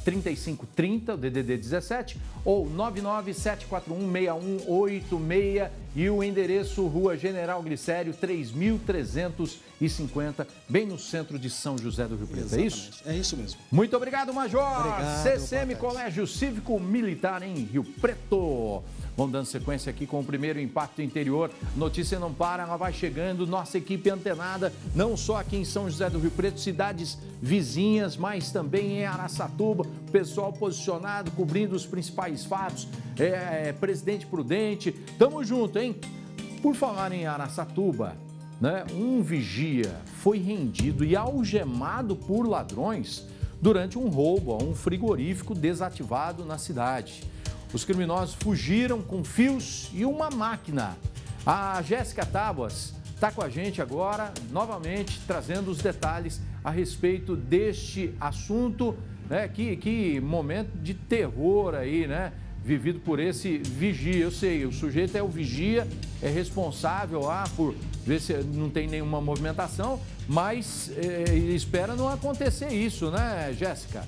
trinta e cinco trinta, o D D D dezessete, ou nove nove sete quatro um seis um oito seis e o endereço Rua General Glicério três mil trezentos e cinquenta, bem no centro de São José do Rio Preto. Exatamente. É isso? É isso mesmo. Muito obrigado, Major. Obrigado, C C M boa tarde. Colégio Cívico Militar em Rio Preto. Vamos dando sequência aqui com o primeiro impacto interior. Notícia não para, ela vai chegando. Nossa equipe antenada, não só aqui em São José do Rio Preto, cidades vizinhas, mas também em Araçatuba. Pessoal posicionado, cobrindo os principais fatos. É, é, Presidente Prudente. Tamo junto, hein? Por falar em Araçatuba, né, um vigia foi rendido e algemado por ladrões durante um roubo a um frigorífico desativado na cidade. Os criminosos fugiram com fios e uma máquina. A Jéssica Tábuas está com a gente agora, novamente, trazendo os detalhes a respeito deste assunto, né? Que, que momento de terror aí, né? Vivido por esse vigia. Eu sei, o sujeito é o vigia, é responsável lá por ver se não tem nenhuma movimentação, mas é, espera não acontecer isso, né, Jéssica?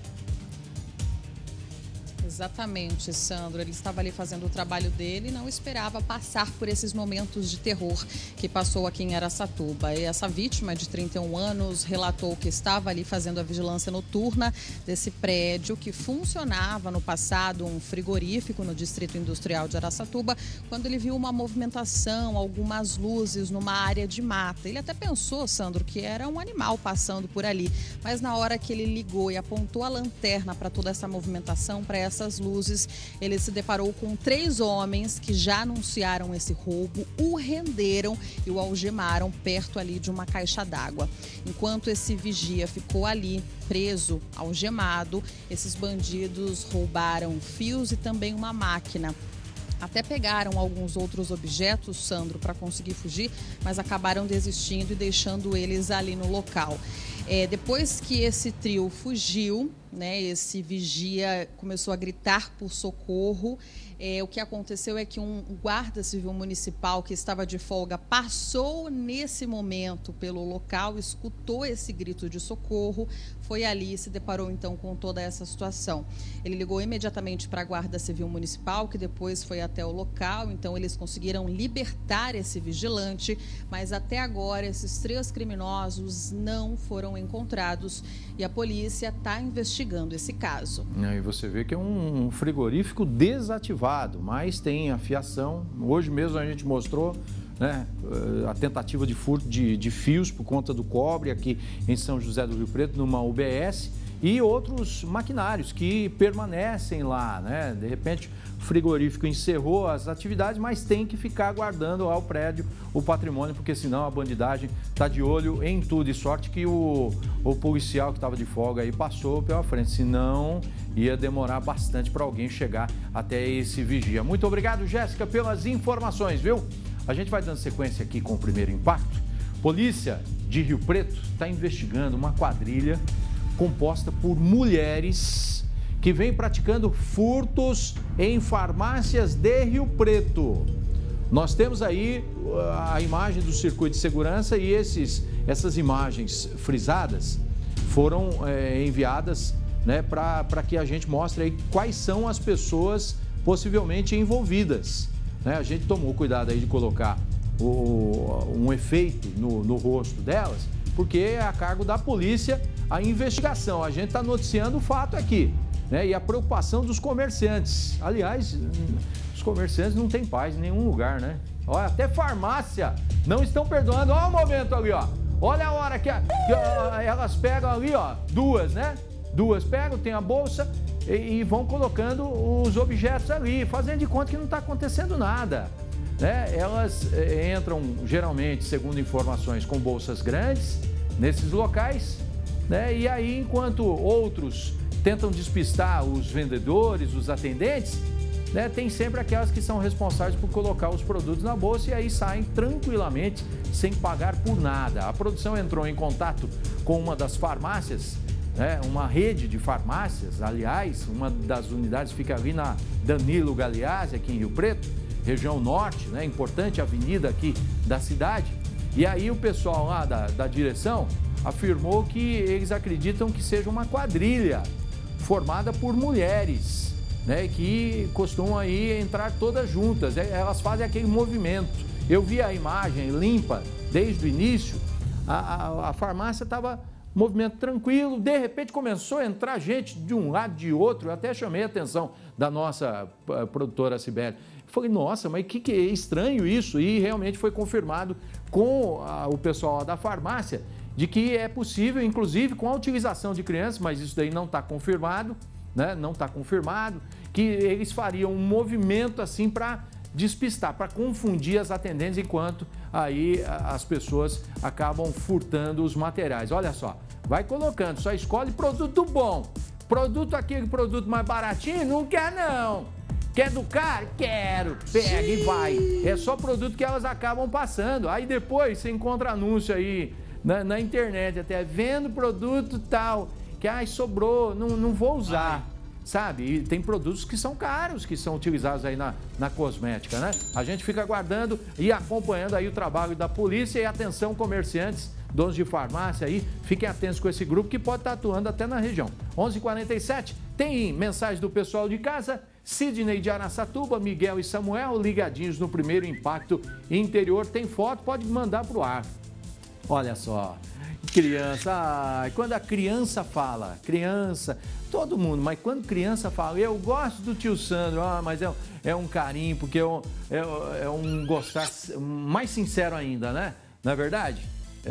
Exatamente, Sandro. Ele estava ali fazendo o trabalho dele e não esperava passar por esses momentos de terror que passou aqui em Araçatuba. E essa vítima de trinta e um anos relatou que estava ali fazendo a vigilância noturna desse prédio que funcionava no passado, um frigorífico no Distrito Industrial de Araçatuba, quando ele viu uma movimentação, algumas luzes numa área de mata. Ele até pensou, Sandro, que era um animal passando por ali, mas na hora que ele ligou e apontou a lanterna para toda essa movimentação, para essa essas luzes, ele se deparou com três homens que já anunciaram esse roubo, o renderam e o algemaram perto ali de uma caixa d'água. Enquanto esse vigia ficou ali preso, algemado, esses bandidos roubaram fios e também uma máquina. Até pegaram alguns outros objetos, Sandro, para conseguir fugir, mas acabaram desistindo e deixando eles ali no local. É, depois que esse trio fugiu, né, esse vigia começou a gritar por socorro. É, o que aconteceu é que um guarda civil municipal que estava de folga passou nesse momento pelo local, escutou esse grito de socorro, foi ali e se deparou então com toda essa situação. Ele ligou imediatamente para a Guarda Civil Municipal, que depois foi até o local, então eles conseguiram libertar esse vigilante, mas até agora esses três criminosos não foram encontrados e a polícia está investigando esse caso. E você vê que é um frigorífico desativado, mas tem a fiação. Hoje mesmo a gente mostrou, né, a tentativa de furto de, de fios por conta do cobre aqui em São José do Rio Preto, numa U B S, e outros maquinários que permanecem lá, né? De repente o frigorífico encerrou as atividades, mas tem que ficar guardando lá o prédio, o patrimônio, porque senão a bandidagem está de olho em tudo. E sorte que o, o policial que estava de folga aí passou pela frente, senão ia demorar bastante para alguém chegar até esse vigia. Muito obrigado, Jéssica, pelas informações, viu? A gente vai dando sequência aqui com o primeiro impacto. Polícia de Rio Preto está investigando uma quadrilha composta por mulheres que vem praticando furtos em farmácias de Rio Preto. Nós temos aí a imagem do circuito de segurança e esses, essas imagens frisadas foram é, enviadas, né, para que a gente mostre aí quais são as pessoas possivelmente envolvidas. Né? A gente tomou cuidado aí de colocar o, um efeito no, no rosto delas, porque é a cargo da polícia a investigação. A gente está noticiando o fato aqui, né? E a preocupação dos comerciantes. Aliás, os comerciantes não têm paz em nenhum lugar, né? Olha, até farmácia não estão perdoando. Olha o momento ali, ó. Olha a hora que, a, que a, elas pegam ali, ó, duas, né? Duas pegam, tem a bolsa e, e vão colocando os objetos ali, fazendo de conta que não está acontecendo nada. Né? Elas eh, entram geralmente, segundo informações, com bolsas grandes nesses locais, né? E aí, enquanto outros tentam despistar os vendedores, os atendentes, né, tem sempre aquelas que são responsáveis por colocar os produtos na bolsa e aí saem tranquilamente, sem pagar por nada. A produção entrou em contato com uma das farmácias, né, uma rede de farmácias, aliás, uma das unidades fica ali na Danilo Galeazzi, aqui em Rio Preto, região norte, né, importante avenida aqui da cidade. E aí o pessoal lá da, da direção afirmou que eles acreditam que seja uma quadrilha formada por mulheres, né, que costumam aí entrar todas juntas, elas fazem aquele movimento. Eu vi a imagem limpa desde o início, a, a, a farmácia estava movimento tranquilo, de repente começou a entrar gente de um lado de outro, eu até chamei a atenção da nossa a, produtora Cibele. Falei, nossa, mas que, que é estranho isso, e realmente foi confirmado com a, o pessoal da farmácia, de que é possível, inclusive com a utilização de crianças, mas isso daí não está confirmado, né? Não está confirmado, que eles fariam um movimento assim para despistar, para confundir as atendentes, enquanto aí as pessoas acabam furtando os materiais. Olha só, vai colocando, só escolhe produto bom. Produto, aquele produto mais baratinho, não quer não. Quer do caro? Quero. Pega e vai. É só produto que elas acabam passando. Aí depois você encontra anúncio aí na, na internet, até vendo produto tal, que ai, sobrou, não, não vou usar. Ai. Sabe? E tem produtos que são caros, que são utilizados aí na, na cosmética, né? A gente fica aguardando e acompanhando aí o trabalho da polícia. E atenção, comerciantes, donos de farmácia aí, fiquem atentos com esse grupo que pode estar atuando até na região. onze e quarenta e sete, tem mensagem do pessoal de casa. Sidney de Araçatuba, Miguel e Samuel, ligadinhos no Primeiro Impacto Interior. Tem foto, pode mandar pro ar. Olha só, criança, ai, quando a criança fala, criança, todo mundo, mas quando criança fala, eu gosto do tio Sandro, ah, mas é, é um carinho, porque é um, é, é um gostar mais sincero ainda, né? Não é verdade?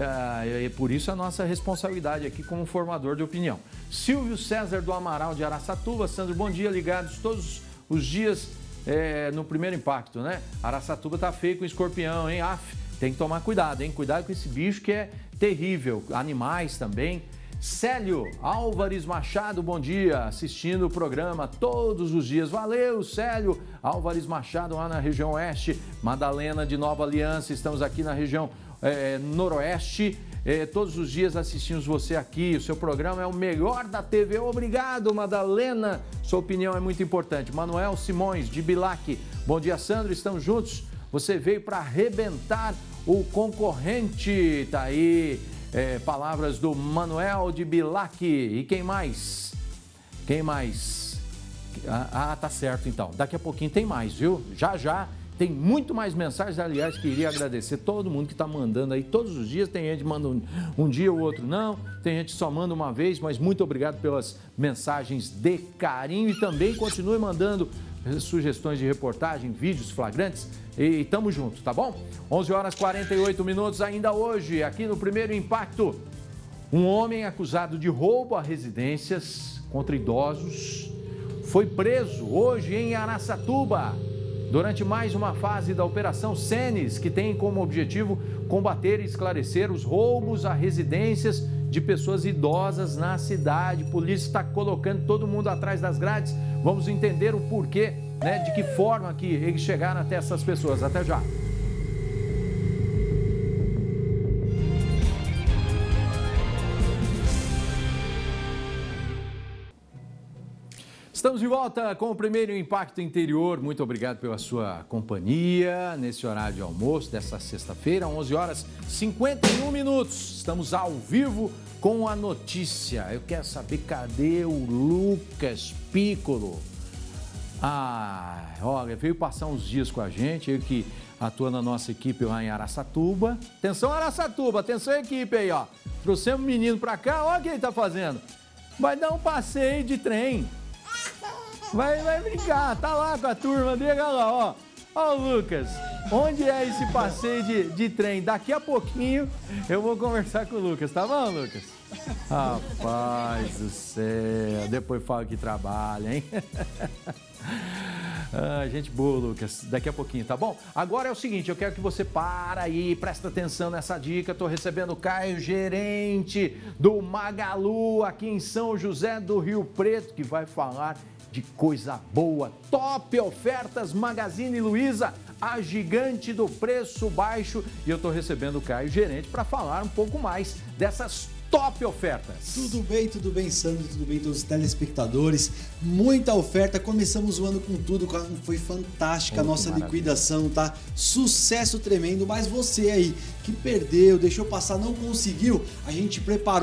É, é por isso a nossa responsabilidade aqui como formador de opinião. Silvio César do Amaral de Araçatuba, Sandro, bom dia, ligados todos os dias é, no Primeiro Impacto, né? Araçatuba tá feio com escorpião, hein? Af, tem que tomar cuidado, hein? Cuidado com esse bicho que é terrível. Animais também. Célio Álvares Machado, bom dia, assistindo o programa todos os dias. Valeu, Célio Álvares Machado, lá na região oeste. Madalena de Nova Aliança, estamos aqui na região é, noroeste. É, todos os dias assistimos você aqui, o seu programa é o melhor da T V. Obrigado, Madalena, sua opinião é muito importante. Manuel Simões, de Bilac, bom dia, Sandro, estamos juntos. Você veio para arrebentar o concorrente, tá aí, é, palavras do Manuel de Bilac. E quem mais? Quem mais? Ah, tá certo então, daqui a pouquinho tem mais, viu? Já, já. Tem muito mais mensagens, aliás, queria agradecer todo mundo que está mandando aí todos os dias. Tem gente que manda um, um dia, o outro não. Tem gente que só manda uma vez, mas muito obrigado pelas mensagens de carinho. E também continue mandando sugestões de reportagem, vídeos flagrantes. E tamo junto, tá bom? onze horas e quarenta e oito minutos ainda hoje, aqui no Primeiro Impacto. Um homem acusado de roubo a residências contra idosos foi preso hoje em Araçatuba, durante mais uma fase da Operação Cenes, que tem como objetivo combater e esclarecer os roubos a residências de pessoas idosas na cidade. A polícia está colocando todo mundo atrás das grades. Vamos entender o porquê, né, de que forma que eles chegaram até essas pessoas. Até já. Estamos de volta com o Primeiro Impacto Interior. Muito obrigado pela sua companhia nesse horário de almoço dessa sexta-feira, onze horas e cinquenta e um minutos. Estamos ao vivo com a notícia. Eu quero saber, cadê o Lucas Piccolo? Ah, olha, veio passar uns dias com a gente, ele que atua na nossa equipe lá em Araçatuba. Atenção, Araçatuba, atenção, equipe aí, ó. Trouxemos o menino pra cá, olha o que ele tá fazendo. Vai dar um passeio de trem. Vai, vai brincar, tá lá com a turma dele, olha lá, ó. Ó o Lucas, onde é esse passeio de, de trem? Daqui a pouquinho eu vou conversar com o Lucas, tá bom, Lucas? Rapaz do céu, depois fala que trabalha, hein? Ah, gente boa, Lucas, daqui a pouquinho, tá bom? Agora é o seguinte, eu quero que você para aí, presta atenção nessa dica. Tô recebendo o Caio, gerente do Magalu aqui em São José do Rio Preto, que vai falar de coisa boa. Top ofertas Magazine Luiza, a gigante do preço baixo. E eu tô recebendo o Caio, gerente, para falar um pouco mais dessas top ofertas. Tudo bem, tudo bem, Sandro, tudo bem, todos os telespectadores. Muita oferta, começamos o ano com tudo, foi fantástica a nossa liquidação, tá? Sucesso tremendo, mas você aí que perdeu, deixou passar, não conseguiu, a gente preparou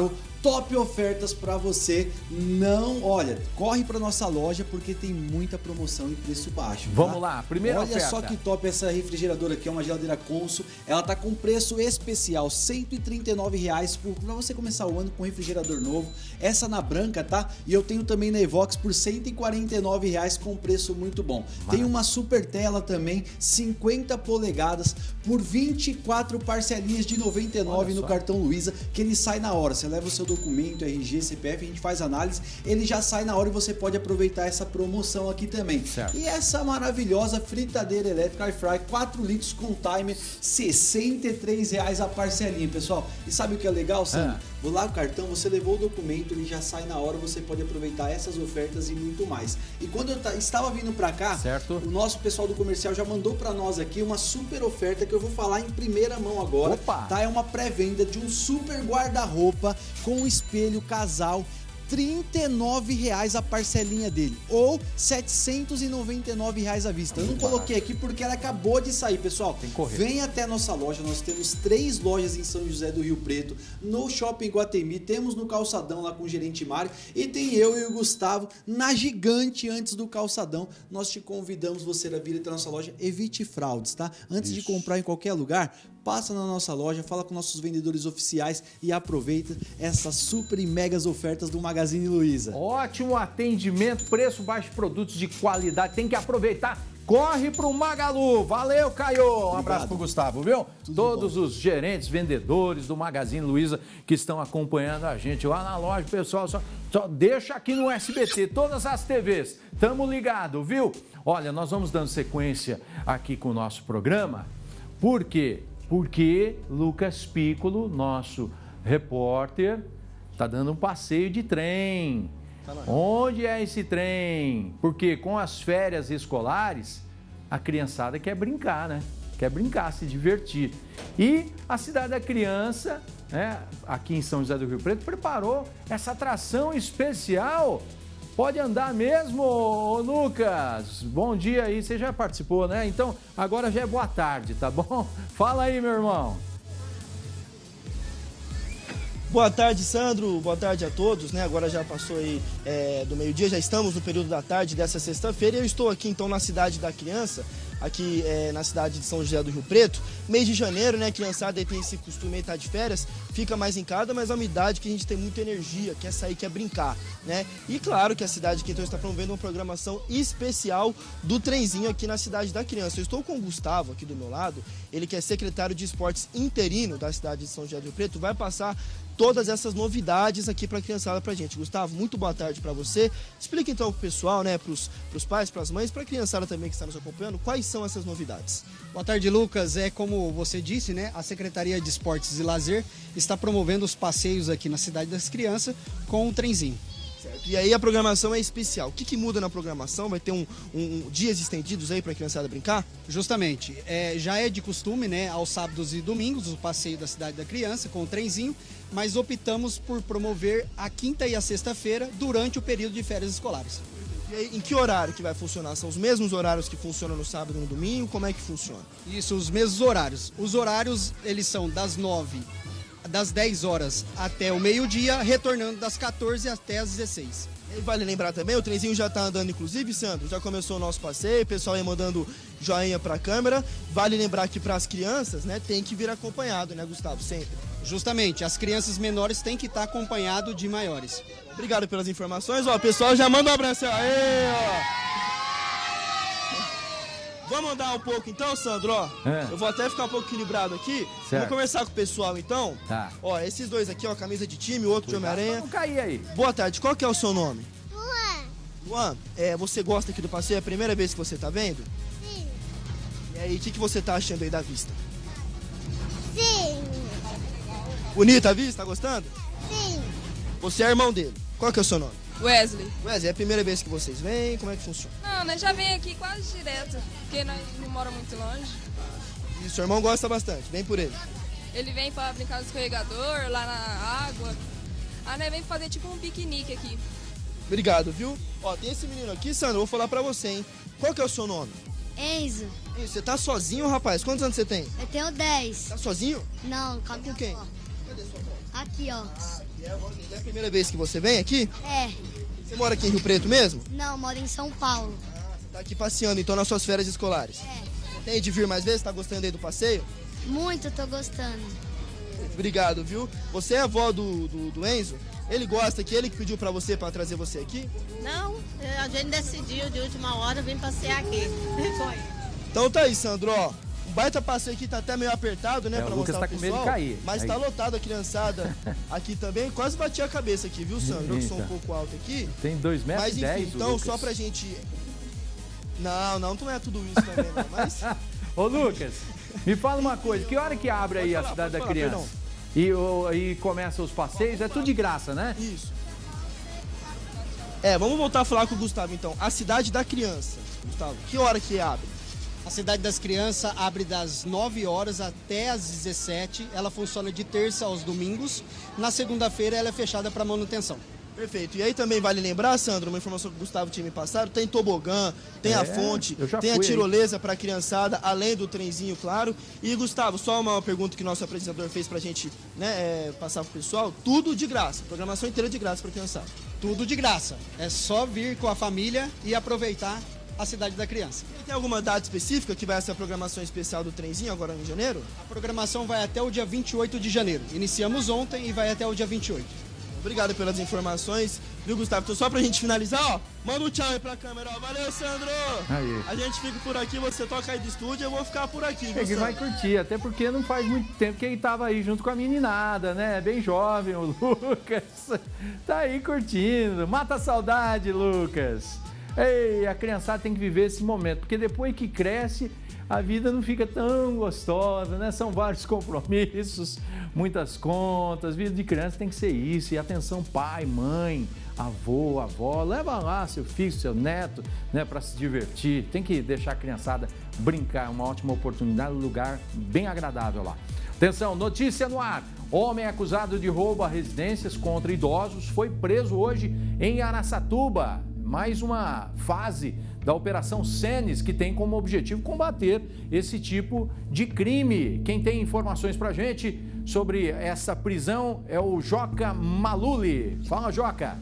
top ofertas para você. Não, olha, corre para nossa loja porque tem muita promoção e preço baixo. Tá? Vamos lá, primeira olha oferta. Olha só que top essa refrigeradora aqui, é uma geladeira Consul. Ela tá com preço especial, cento e trinta e nove reais para você começar o ano com refrigerador novo. Essa na branca, tá? E eu tenho também na Evox por cento e quarenta e nove reais com preço muito bom. Maravilha. Tem uma super tela também, cinquenta polegadas por vinte e quatro parcelinhas de noventa e nove no cartão Luiza, que ele sai na hora. Você leva o seu documento, R G, C P F, a gente faz análise, ele já sai na hora e você pode aproveitar essa promoção aqui também. Certo. E essa maravilhosa fritadeira elétrica Air Fry, quatro litros com timer, sessenta e três reais a parcelinha, pessoal. E sabe o que é legal, Sandro? É. Vou lá o cartão, você levou o documento, ele já sai na hora, você pode aproveitar essas ofertas e muito mais. E quando eu estava vindo para cá, certo. O nosso pessoal do comercial já mandou para nós aqui uma super oferta que eu vou falar em primeira mão agora. Opa. Tá? É uma pré-venda de um super guarda-roupa com espelho casal, trinta e nove reais a parcelinha dele, ou setecentos e noventa e nove reais à vista. Eu não coloquei aqui porque ela acabou de sair, pessoal. Tem que correr. Vem até a nossa loja, nós temos três lojas em São José do Rio Preto, no Shopping Guatemi, temos no Calçadão lá com o gerente Mário, e tem eu e o Gustavo na Gigante antes do Calçadão. Nós te convidamos você a vir até a nossa loja, evite fraudes, tá? Antes Isso. de comprar em qualquer lugar, passa na nossa loja, fala com nossos vendedores oficiais e aproveita essas super e megas ofertas do Magazine Luiza. Ótimo atendimento, preço baixo, produtos de qualidade, tem que aproveitar. Corre pro Magalu. Valeu, Caio. Um Obrigado. Abraço pro Gustavo, viu? Tudo Todos bom. Os gerentes, vendedores do Magazine Luiza que estão acompanhando a gente lá na loja, pessoal, só, só deixa aqui no S B T, todas as T Vs. Tamo ligado, viu? Olha, nós vamos dando sequência aqui com o nosso programa. Por quê? Porque Lucas Piccolo, nosso repórter, está dando um passeio de trem. Tá Onde é esse trem? Porque com as férias escolares, a criançada quer brincar, né? Quer brincar, se divertir. E a Cidade da Criança, né, aqui em São José do Rio Preto, preparou essa atração especial. Pode andar mesmo, ô Lucas? Bom dia aí, você já participou, né? Então, agora já é boa tarde, tá bom? Fala aí, meu irmão. Boa tarde, Sandro. Boa tarde a todos, né? Agora já passou aí é, do meio-dia, já estamos no período da tarde dessa sexta-feira. Eu estou aqui, então, na Cidade da Criança, aqui é, na cidade de São José do Rio Preto. Mês de janeiro, né? A criançada tem esse costume de estar de férias, fica mais em casa, mas é uma idade que a gente tem muita energia, quer sair, quer brincar, né? E claro que a cidade aqui então está promovendo uma programação especial do trenzinho aqui na Cidade da Criança. Eu estou com o Gustavo aqui do meu lado, ele que é secretário de esportes interino da cidade de São José do Rio Preto, vai passar todas essas novidades aqui para a criançada pra gente. Gustavo, muito boa tarde para você. Explica então pro pessoal, né, pros, pros pais, pras mães, pra criançada também que está nos acompanhando, quais são essas novidades. Boa tarde, Lucas. É como você disse, né, a Secretaria de Esportes e Lazer está promovendo os passeios aqui na Cidade das Crianças com o trenzinho. Certo. E aí a programação é especial. O que, que muda na programação? Vai ter um, um, um dias estendidos aí para a criançada brincar? Justamente. É, já é de costume, né, aos sábados e domingos, o passeio da Cidade da Criança com o trenzinho, mas optamos por promover a quinta e a sexta-feira durante o período de férias escolares. E aí, em que horário que vai funcionar? São os mesmos horários que funcionam no sábado e no domingo? Como é que funciona? Isso, os mesmos horários. Os horários, eles são das nove das dez horas até o meio-dia, retornando das quatorze até as dezesseis. E vale lembrar também, o trenzinho já tá andando, inclusive, Sandro, já começou o nosso passeio, o pessoal aí mandando joinha pra câmera. Vale lembrar que para as crianças, né, tem que vir acompanhado, né, Gustavo, sempre. Justamente, as crianças menores têm que estar acompanhado de maiores. Obrigado pelas informações, ó, o pessoal já manda um abraço aí, ó. Vamos andar um pouco então, Sandro, ó. É. Eu vou até ficar um pouco equilibrado aqui. Certo. Vamos conversar com o pessoal então. Tá. Ó, esses dois aqui, ó, camisa de time, o outro Cuidado, de Homem-Aranha. Vamos cair aí. Boa tarde, qual que é o seu nome? Luan. Luan, é, você gosta aqui do passeio? É a primeira vez que você tá vendo? Sim. E aí, o que, que você tá achando aí da vista? Sim. Bonita a vista, tá gostando? Sim. Você é irmão dele. Qual que é o seu nome? Wesley. Wesley, é a primeira vez que vocês vêm? Como é que funciona? Não, nós já vem aqui quase direto, porque nós não moramos muito longe. E o seu irmão gosta bastante, vem por ele. Ele vem pra brincar no escorregador, lá na água. Aí nós vem fazer tipo um piquenique aqui. Obrigado, viu? Ó, tem esse menino aqui, Sandro, eu vou falar pra você, hein? Qual que é o seu nome? Enzo. Enzo, você tá sozinho, rapaz? Quantos anos você tem? Eu tenho dez. Tá sozinho? Não, tá com quem? avó. Cadê sua avó? Aqui, ó. Ah, aqui é a avó dele. É a primeira vez que você vem aqui? É. Você mora aqui em Rio Preto mesmo? Não, moro em São Paulo. Ah, você tá aqui passeando, então, nas suas férias escolares? É. Tem de vir mais vezes? Tá gostando aí do passeio? Muito, tô gostando. Obrigado, viu? Você é avó do, do, do Enzo? Ele gosta aqui? Ele que pediu pra você, pra trazer você aqui? Não, a gente decidiu de última hora vir passear aqui. Então tá aí, Sandro, ó. O baita passeio aqui tá até meio apertado, né, É, pra o Lucas mostrar tá pro com medo de pessoal. cair. Mas Aí. tá lotado a criançada aqui também. Quase bati a cabeça aqui, viu, Sandro? Eu que sou um Eita. pouco alto aqui. Tem dois metros Mas e enfim, dez, então, Lucas. só pra gente... Não, não, não é tudo isso também, não. Mas... Ô, Lucas, me fala uma coisa. Que hora que abre aí Pode a falar, Cidade pode da falar, Criança? E, o- e começa os passeios? É tudo de graça, né? Isso. É, vamos voltar a falar com o Gustavo, então. A Cidade da Criança. Gustavo, que hora que abre? A Cidade das Crianças abre das nove horas até às dezessete. Ela funciona de terça aos domingos. Na segunda-feira ela é fechada para manutenção. Perfeito. E aí também vale lembrar, Sandro, uma informação que o Gustavo tinha me passado, tem tobogã, tem É, a fonte, eu já tem a fui aí. tirolesa para a criançada, além do trenzinho, claro. E, Gustavo, só uma pergunta que o nosso apresentador fez pra gente, né, é, passar pro pessoal. Tudo de graça, programação inteira de graça pra criançada. Tudo de graça. É só vir com a família e aproveitar a Cidade da Criança. E tem alguma data específica que vai essa programação especial do trenzinho agora em janeiro? A programação vai até o dia vinte e oito de janeiro. Iniciamos ontem e vai até o dia vinte e oito. Obrigado pelas informações, viu, Gustavo? Então, só pra gente finalizar, ó, manda um tchau aí pra câmera, ó. Valeu, Sandro! Aí. A gente fica por aqui, você toca aí do estúdio, eu vou ficar por aqui, viu, É que vai Sandro? curtir, até porque não faz muito tempo que ele tava aí junto com a meninada, né? Bem jovem, o Lucas. Tá aí curtindo. Mata a saudade, Lucas. Ei, a criançada tem que viver esse momento, porque depois que cresce, a vida não fica tão gostosa, né? São vários compromissos, muitas contas. Vida de criança tem que ser isso. E atenção, pai, mãe, avô, avó, leva lá seu filho, seu neto, né, para se divertir. Tem que deixar a criançada brincar, uma ótima oportunidade, um lugar bem agradável lá. Atenção, notícia no ar. Homem acusado de roubo a residências contra idosos foi preso hoje em Araçatuba. Mais uma fase da Operação Cenes, que tem como objetivo combater esse tipo de crime. Quem tem informações pra gente sobre essa prisão é o Joca Maluli. Fala, Joca.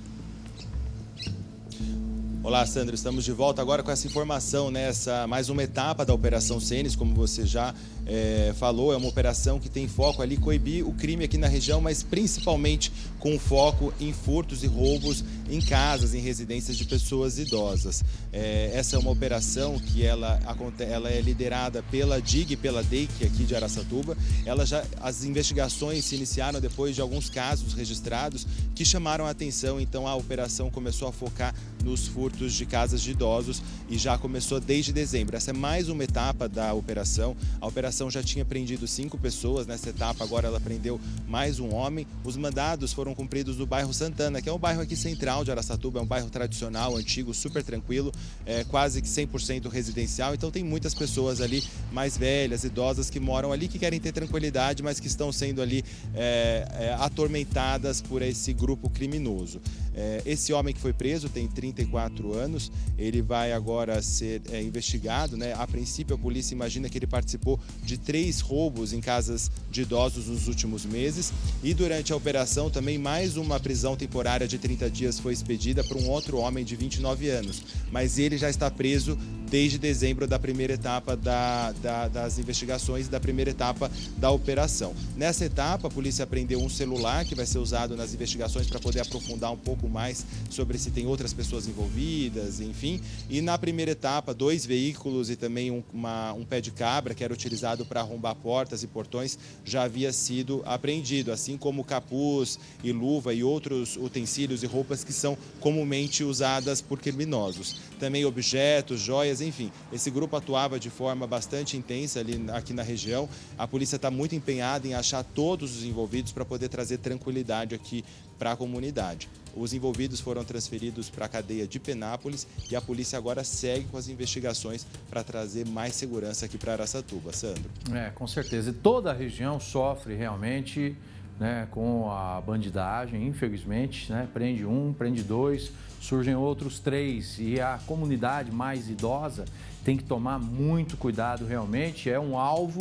Olá, Sandro, estamos de volta agora com essa informação, né? Essa, mais uma etapa da Operação Cenes, como você já é, falou, é uma operação que tem foco ali coibir o crime aqui na região, mas principalmente com foco em furtos e roubos em casas, em residências de pessoas idosas. É, essa é uma operação que ela, ela é liderada pela D I G e pela D E I C aqui de Araçatuba. Ela já, as investigações se iniciaram depois de alguns casos registrados que chamaram a atenção, então a operação começou a focar nos furtos de casas de idosos e já começou desde dezembro. Essa é mais uma etapa da operação. A operação já tinha prendido cinco pessoas nessa etapa, agora ela prendeu mais um homem. Os mandados foram cumpridos no bairro Santana, que é um bairro aqui central de Araçatuba, é um bairro tradicional, antigo, super tranquilo, é quase que cem por cento residencial, então tem muitas pessoas ali mais velhas, idosas, que moram ali, que querem ter tranquilidade, mas que estão sendo ali é, é, atormentadas por esse grupo criminoso. É, esse homem que foi preso tem trinta e quatro anos, ele vai agora ser é, investigado, né? A princípio a polícia imagina que ele participou de três roubos em casas de idosos nos últimos meses e durante a operação também mais uma prisão temporária de trinta dias foi expedida para um outro homem de vinte e nove anos, mas ele já está preso desde dezembro da primeira etapa da, da, das investigações, da primeira etapa da operação. Nessa etapa, a polícia apreendeu um celular que vai ser usado nas investigações para poder aprofundar um pouco mais sobre se tem outras pessoas envolvidas, enfim. E na primeira etapa, dois veículos e também um, uma, um pé de cabra que era utilizado para arrombar portas e portões já havia sido apreendido, assim como capuz e luva e outros utensílios e roupas que são comumente usadas por criminosos. Também objetos, joias, enfim. Esse grupo atuava de forma bastante intensa ali aqui na região. A polícia está muito empenhada em achar todos os envolvidos para poder trazer tranquilidade aqui para a comunidade. Os envolvidos foram transferidos para a cadeia de Penápolis e a polícia agora segue com as investigações para trazer mais segurança aqui para Araçatuba. Sandro. É, com certeza. E toda a região sofre realmente, né, com a bandidagem, infelizmente, né? Prende um, prende dois, surgem outros três. E a comunidade mais idosa tem que tomar muito cuidado realmente. É um alvo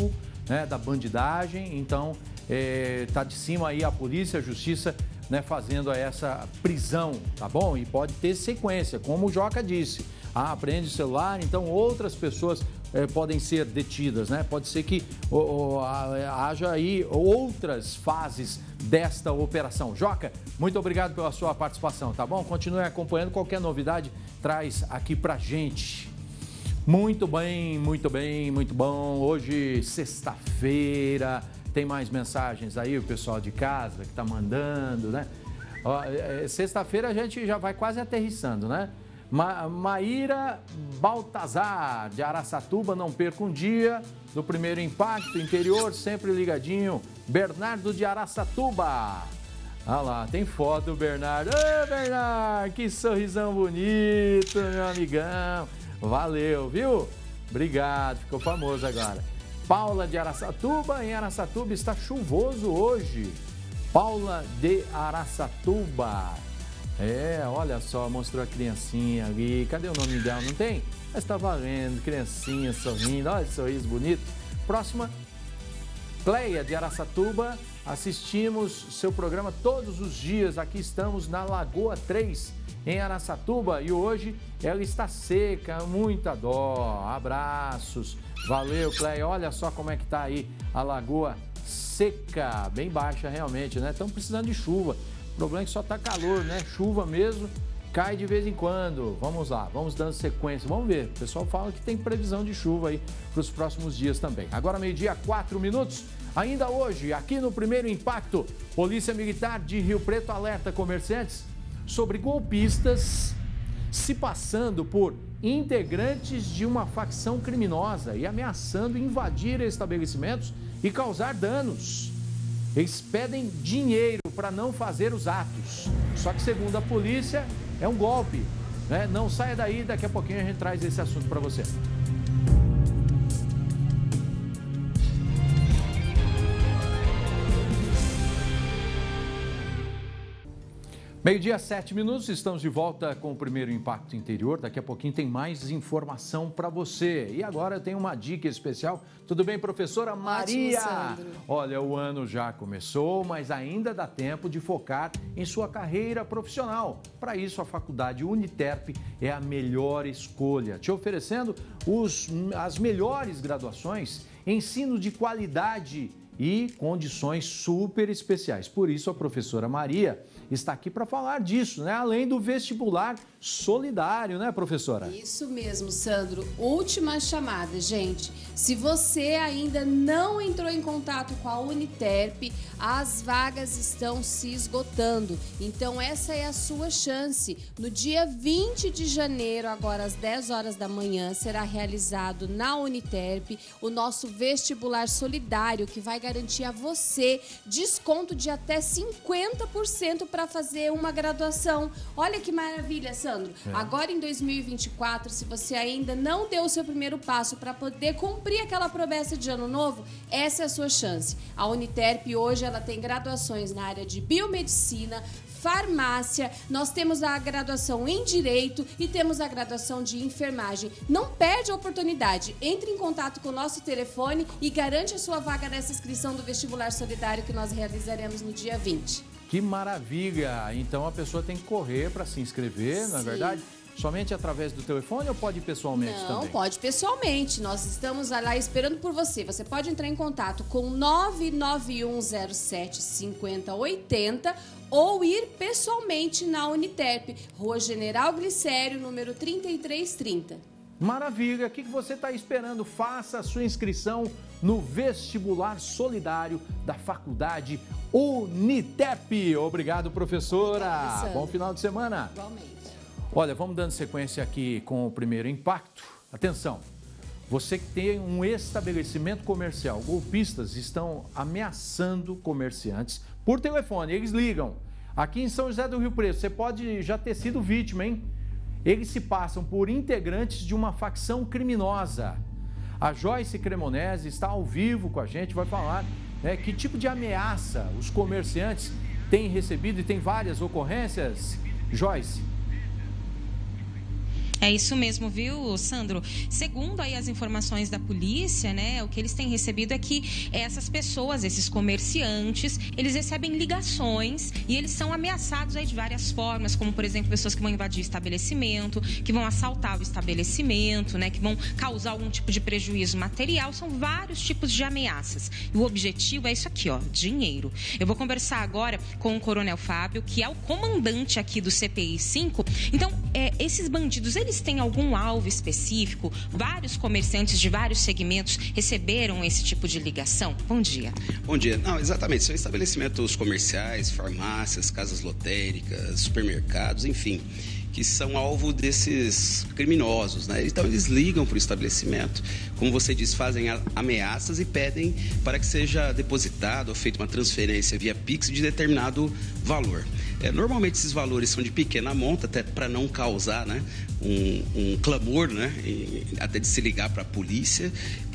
né, da bandidagem. Então, está de cima aí a polícia, a justiça, né, fazendo essa prisão, tá bom? E pode ter sequência, como o Joca disse. Ah, apreende o celular, então outras pessoas eh, podem ser detidas, né? Pode ser que oh, oh, haja aí outras fases desta operação. Joca, muito obrigado pela sua participação, tá bom? Continue acompanhando, qualquer novidade traz aqui pra gente. Muito bem, muito bem, muito bom. Hoje, sexta-feira, tem mais mensagens aí, o pessoal de casa que tá mandando, né? Ó, é, sexta-feira a gente já vai quase aterrissando, né? Ma Maíra Baltazar, de Araçatuba, não perca um dia do primeiro impacto, interior, sempre ligadinho. Bernardo de Araçatuba. Olha lá, tem foto do Bernardo. Ô, Bernardo, que sorrisão bonito, meu amigão. Valeu, viu? Obrigado, ficou famoso agora. Paula de Araçatuba, em Araçatuba está chuvoso hoje. Paula de Araçatuba. É, olha só, mostrou a criancinha ali. Cadê o nome dela? Não tem? Mas tá valendo, criancinha sorrindo. Olha esse sorriso bonito. Próxima, Cleia de Araçatuba. Assistimos seu programa todos os dias. Aqui estamos na Lagoa três, em Araçatuba. E hoje ela está seca, muita dó. Abraços. Valeu, Cleia. Olha só como é que tá aí a Lagoa seca. Bem baixa realmente, né? Estamos precisando de chuva. O problema é que só tá calor, né? Chuva mesmo, cai de vez em quando. Vamos lá, vamos dando sequência. Vamos ver. O pessoal fala que tem previsão de chuva aí para os próximos dias também. Agora, meio-dia, quatro minutos. Ainda hoje, aqui no Primeiro Impacto, Polícia Militar de Rio Preto alerta comerciantes sobre golpistas se passando por integrantes de uma facção criminosa e ameaçando invadir estabelecimentos e causar danos. Eles pedem dinheiro para não fazer os atos. Só que, segundo a polícia, é um golpe, né? Não saia daí, daqui a pouquinho a gente traz esse assunto para você. Meio-dia, sete minutos, estamos de volta com o Primeiro Impacto Interior. Daqui a pouquinho tem mais informação para você. E agora eu tenho uma dica especial. Tudo bem, professora Maria? Ótimo, olha, o ano já começou, mas ainda dá tempo de focar em sua carreira profissional. Para isso, a Faculdade Uniterp é a melhor escolha, te oferecendo os, as melhores graduações, ensino de qualidade e condições super especiais. Por isso, a professora Maria está aqui para falar disso, né? Além do vestibular solidário, né, professora? Isso mesmo, Sandro. Última chamada, gente. Se você ainda não entrou em contato com a Uniterp, as vagas estão se esgotando. Então, essa é a sua chance. No dia vinte de janeiro, agora às dez horas da manhã, será realizado na Uniterp o nosso vestibular solidário, que vai garantir a você desconto de até cinquenta por cento para fazer uma graduação. Olha que maravilha, Sandro. É. Agora em dois mil e vinte e quatro, se você ainda não deu o seu primeiro passo para poder cumprir aquela promessa de ano novo, essa é a sua chance. A Uniterp hoje ela tem graduações na área de biomedicina, farmácia, nós temos a graduação em Direito e temos a graduação de Enfermagem. Não perde a oportunidade. Entre em contato com o nosso telefone e garante a sua vaga nessa inscrição do vestibular solidário que nós realizaremos no dia vinte. Que maravilha! Então a pessoa tem que correr para se inscrever, não é verdade? Somente através do telefone ou pode ir pessoalmente Não, também? Não, pode pessoalmente. Nós estamos lá esperando por você. Você pode entrar em contato com nove nove um zero sete cinco zero oito zero ou ir pessoalmente na Uniterp, Rua General Glicério, número trinta e três trinta. Maravilha! O que você está esperando? Faça a sua inscrição no vestibular solidário da Faculdade Uniterp. Obrigado, professora. Obrigada, bom final de semana. Igualmente. Olha, vamos dando sequência aqui com o Primeiro Impacto. Atenção, você que tem um estabelecimento comercial, golpistas estão ameaçando comerciantes por telefone, eles ligam. Aqui em São José do Rio Preto, você pode já ter sido vítima, hein? Eles se passam por integrantes de uma facção criminosa. A Joyce Cremonese está ao vivo com a gente, vai falar, né, que tipo de ameaça os comerciantes têm recebido e tem várias ocorrências. Joyce. É isso mesmo, viu, Sandro? Segundo aí as informações da polícia, né, o que eles têm recebido é que essas pessoas, esses comerciantes, eles recebem ligações e eles são ameaçados aí de várias formas, como, por exemplo, pessoas que vão invadir estabelecimento, que vão assaltar o estabelecimento, né, que vão causar algum tipo de prejuízo material. São vários tipos de ameaças. E o objetivo é isso aqui, ó, dinheiro. Eu vou conversar agora com o Coronel Fábio, que é o comandante aqui do C P I cinco. Então, é, esses bandidos, eles têm algum alvo específico? Vários comerciantes de vários segmentos receberam esse tipo de ligação? Bom dia. Bom dia. Não, exatamente. São estabelecimentos comerciais, farmácias, casas lotéricas, supermercados, enfim, que são alvo desses criminosos, né? Então, eles ligam para o estabelecimento, como você disse, fazem ameaças e pedem para que seja depositado ou feita uma transferência via Pix de determinado valor. É, normalmente, esses valores são de pequena monta, até para não causar, né, um, um clamor, né, até de se ligar para a polícia.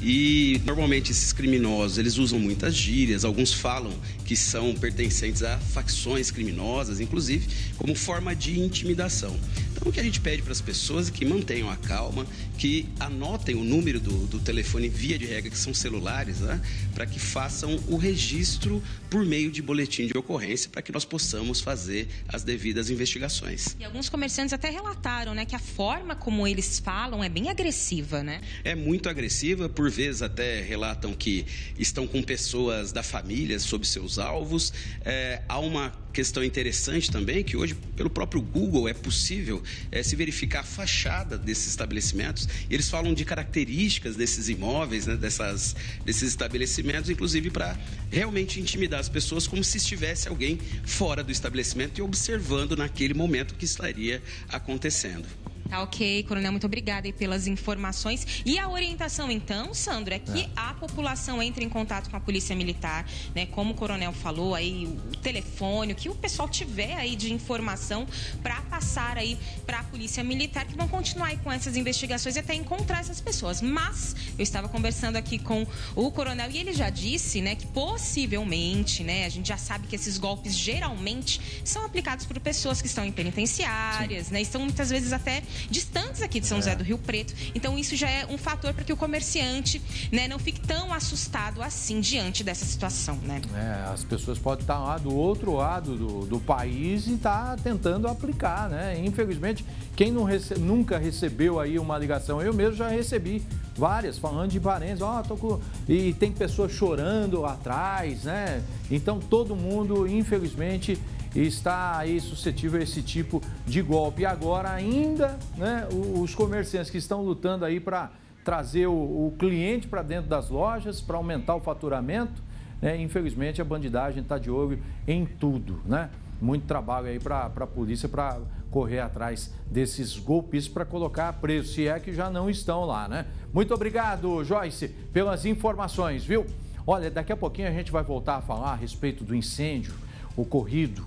E, normalmente, esses criminosos, eles usam muitas gírias, alguns falam que são pertencentes a facções criminosas, inclusive, como forma de intimidação. Então, o que a gente pede para as pessoas é que mantenham a calma, que anotem o número do, do telefone via de regra, que são celulares, né, para que façam o registro por meio de boletim de ocorrência, para que nós possamos fazer as devidas investigações. E alguns comerciantes até relataram, né, que a forma como eles falam é bem agressiva, né? É muito agressiva, por vezes até relatam que estão com pessoas da família sob seus alvos. É, há uma questão interessante também, que hoje, pelo próprio Google, é possível é, se verificar a fachada desses estabelecimentos. Eles falam de características desses imóveis, né, dessas, desses estabelecimentos, inclusive para realmente intimidar as pessoas, como se estivesse alguém fora do estabelecimento e observando naquele momento o que estaria acontecendo. Tá ok, Coronel, muito obrigada aí pelas informações. E a orientação, então, Sandro, é que é. a população entre em contato com a Polícia Militar, né? Como o Coronel falou, aí o telefone, o que o pessoal tiver aí de informação para passar aí para a Polícia Militar, que vão continuar aí com essas investigações e até encontrar essas pessoas. Mas eu estava conversando aqui com o Coronel e ele já disse, né, que possivelmente, né, a gente já sabe que esses golpes geralmente são aplicados por pessoas que estão em penitenciárias, Sim. né, e estão muitas vezes até distantes aqui de São é. José do Rio Preto. Então, isso já é um fator para que o comerciante, né, não fique tão assustado assim diante dessa situação, né? É, as pessoas podem estar lá do outro lado do, do país e estar tá tentando aplicar, né? Infelizmente, quem não rece... nunca recebeu aí uma ligação, eu mesmo já recebi várias, falando de parentes, ó, oh, tô com... e tem pessoas chorando lá atrás, né? Então, todo mundo, infelizmente, está aí suscetível a esse tipo de golpe. E agora ainda, né, os comerciantes que estão lutando aí para trazer o, o cliente para dentro das lojas, para aumentar o faturamento, né, infelizmente a bandidagem está de olho em tudo, né? Muito trabalho aí para a polícia para correr atrás desses golpistas para colocar preço, se é que já não estão lá, né? Muito obrigado, Joyce, pelas informações, viu? Olha, daqui a pouquinho a gente vai voltar a falar a respeito do incêndio ocorrido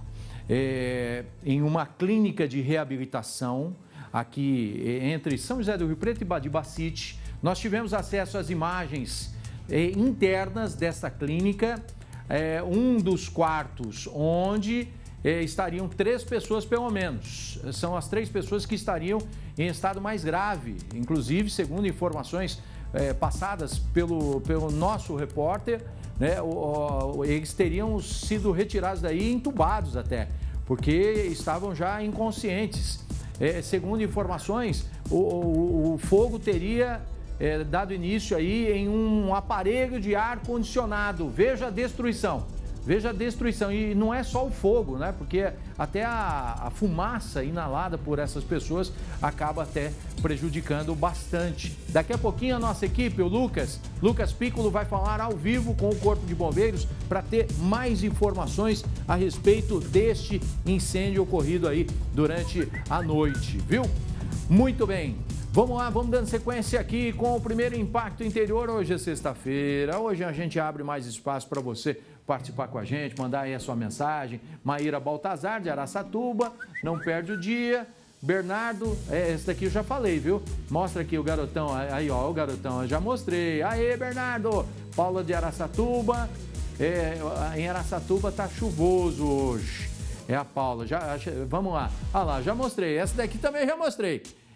É, em uma clínica de reabilitação aqui entre São José do Rio Preto e Badibacite. Nós tivemos acesso às imagens é, internas dessa clínica, é, um dos quartos onde é, estariam três pessoas pelo menos. São as três pessoas que estariam em estado mais grave, inclusive, segundo informações é, passadas pelo, pelo nosso repórter, né, o, o, eles teriam sido retirados daí, entubados até, porque estavam já inconscientes. É, segundo informações, o, o, o fogo teria é, dado início aí em um aparelho de ar-condicionado. Veja a destruição. Veja a destruição, e não é só o fogo, né? Porque até a, a fumaça inalada por essas pessoas acaba até prejudicando bastante. Daqui a pouquinho a nossa equipe, o Lucas, Lucas Piccolo, vai falar ao vivo com o Corpo de Bombeiros para ter mais informações a respeito deste incêndio ocorrido aí durante a noite, viu? Muito bem. Vamos lá, vamos dando sequência aqui com o primeiro Impacto Interior. Hoje é sexta-feira, hoje a gente abre mais espaço para você participar com a gente, mandar aí a sua mensagem. Maíra Baltazar, de Araçatuba, não perde o dia. Bernardo, é, esse daqui eu já falei, viu? Mostra aqui o garotão, aí ó, o garotão, eu já mostrei. Aê, Bernardo! Paula de Araçatuba, é, em Araçatuba tá chuvoso hoje. É a Paula, já, vamos lá. Ah lá, já mostrei, essa daqui também já mostrei.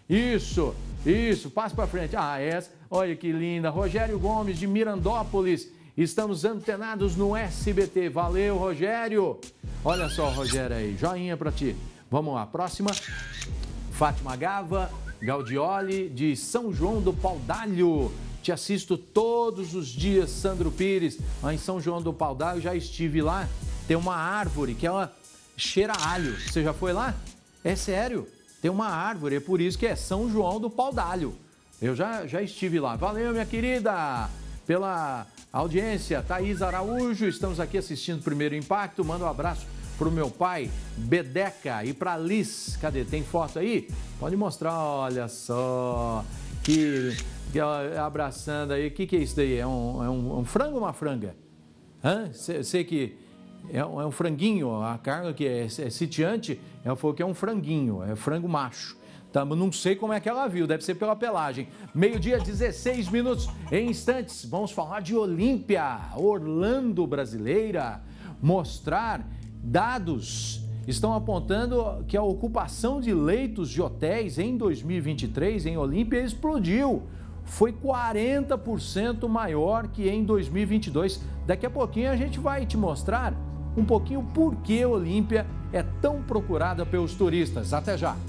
Isso, isso, passa para frente. Ah, essa, olha que linda. Rogério Gomes, de Mirandópolis. Estamos antenados no S B T. Valeu, Rogério. Olha só, Rogério aí, joinha para ti. Vamos lá, próxima. Fátima Gava Gaudioli, de São João do Paudalho. Te assisto todos os dias, Sandro Pires. Lá em São João do Paudalho, já estive lá. Tem uma árvore que ela cheira a alho. Você já foi lá? É sério. Tem uma árvore, é por isso que é São João do Paudalho. Eu já, já estive lá. Valeu, minha querida, pela audiência. Thaís Araújo, estamos aqui assistindo o Primeiro Impacto. Manda um abraço pro meu pai, Bedeca, e pra Liz. Cadê? Tem foto aí? Pode mostrar, olha só. Que, que abraçando aí. O que, que é isso daí? É um, é um, um frango ou uma franga? Hã? Sei, sei que é um, é um franguinho. A carga que é, é sitiante, ela falou que é um franguinho, é frango macho. Tá, não sei como é que ela viu, deve ser pela pelagem. Meio-dia, dezesseis minutos. Em instantes, vamos falar de Olímpia, Orlando brasileira. Mostrar dados estão apontando que a ocupação de leitos de hotéis em dois mil e vinte e três em Olímpia explodiu. Foi quarenta por cento maior que em dois mil e vinte e dois. Daqui a pouquinho a gente vai te mostrar um pouquinho por que Olímpia é tão procurada pelos turistas. Até já!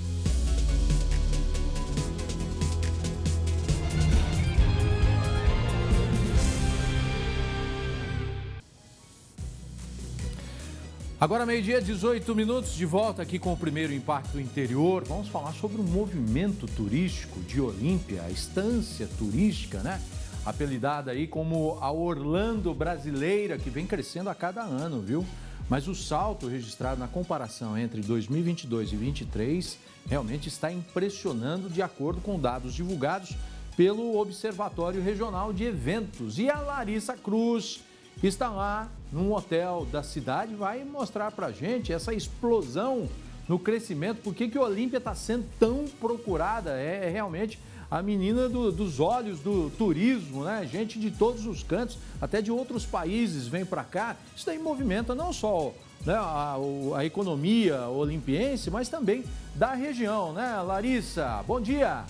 Agora, meio-dia, dezoito minutos, de volta aqui com o Primeiro Impacto Interior. Vamos falar sobre o movimento turístico de Olímpia, a estância turística, né? Apelidada aí como a Orlando brasileira, que vem crescendo a cada ano, viu? Mas o salto registrado na comparação entre dois mil e vinte e dois e dois mil e vinte e três realmente está impressionando, de acordo com dados divulgados pelo Observatório Regional de Eventos. E a Larissa Cruz está lá num hotel da cidade, vai mostrar pra gente essa explosão no crescimento, por que que Olímpia está sendo tão procurada. É, é realmente a menina do, dos olhos do turismo, né? Gente de todos os cantos, até de outros países vem para cá. Isso daí movimenta não só, né, a, a economia olimpiense, mas também da região, né? Larissa, bom dia!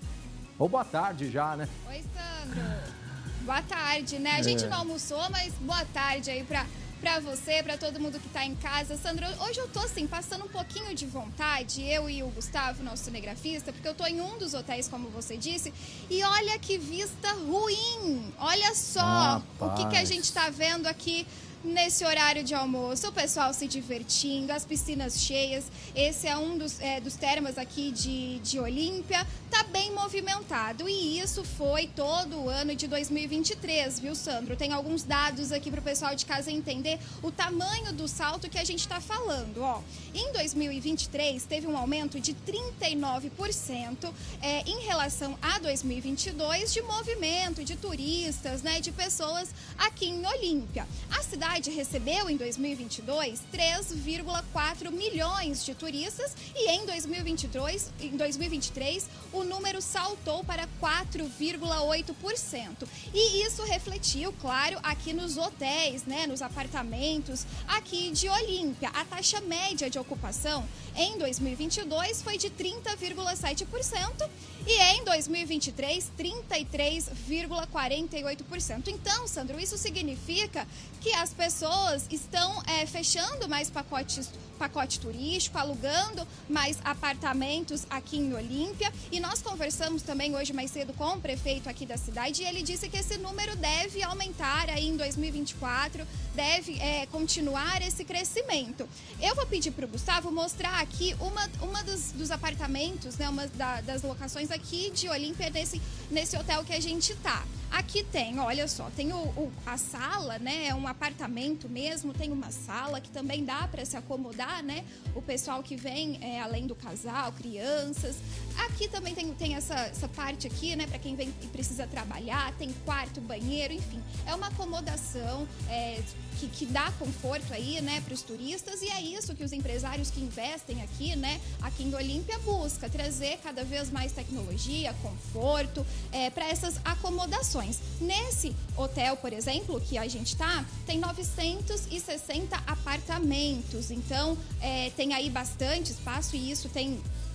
Ou boa tarde já, né? Oi, Sandro. Boa tarde, né? A gente É. não almoçou, mas boa tarde aí pra, pra você, pra todo mundo que tá em casa. Sandro, hoje eu tô, assim, passando um pouquinho de vontade, eu e o Gustavo, nosso cinegrafista, porque eu tô em um dos hotéis, como você disse, e olha que vista ruim! Olha só o que, que a gente tá vendo aqui nesse horário de almoço, o pessoal se divertindo, as piscinas cheias. Esse é um dos, é, dos termas aqui de, de Olímpia, tá bem movimentado, e isso foi todo o ano de dois mil e vinte e três, viu, Sandro? Tem alguns dados aqui para o pessoal de casa entender o tamanho do salto que a gente está falando, ó. Em dois mil e vinte e três teve um aumento de trinta e nove por cento é, em relação a dois mil e vinte e dois de movimento de turistas, né, de pessoas aqui em Olímpia. A cidade recebeu em dois mil e vinte e dois três vírgula quatro milhões de turistas, e em dois mil e vinte e dois, em dois mil e vinte e três o número saltou para quatro vírgula oito por cento. E isso refletiu, claro, aqui nos hotéis, né, nos apartamentos aqui de Olímpia. A taxa média de ocupação em dois mil e vinte e dois foi de trinta vírgula sete por cento e em dois mil e vinte e três, trinta e três vírgula quarenta e oito por cento. Então, Sandro, isso significa que as pessoas estão é, fechando mais pacotes, pacote turístico, alugando mais apartamentos aqui em Olímpia. E nós conversamos também hoje mais cedo com o prefeito aqui da cidade, e ele disse que esse número deve aumentar aí em dois mil e vinte e quatro, deve é, continuar esse crescimento. Eu vou pedir para o Gustavo mostrar aqui uma, uma dos, dos apartamentos, né, uma da, das locações aqui de Olímpia, nesse, nesse hotel que a gente tá. Aqui tem, olha só, tem o, o, a sala, né, é um apartamento mesmo, tem uma sala que também dá para se acomodar, né, o pessoal que vem, é, além do casal, crianças. Aqui também tem, tem essa, essa parte aqui, né, para quem vem e precisa trabalhar, tem quarto, banheiro, enfim. É uma acomodação é, que, que dá conforto aí, né, para os turistas, e é isso que os empresários que investem aqui, né, aqui em Olímpia busca, trazer cada vez mais tecnologia, conforto, é, para essas acomodações. Nesse hotel, por exemplo, que a gente tá, tem novecentos e sessenta apartamentos, então é, tem aí bastante espaço, e isso tem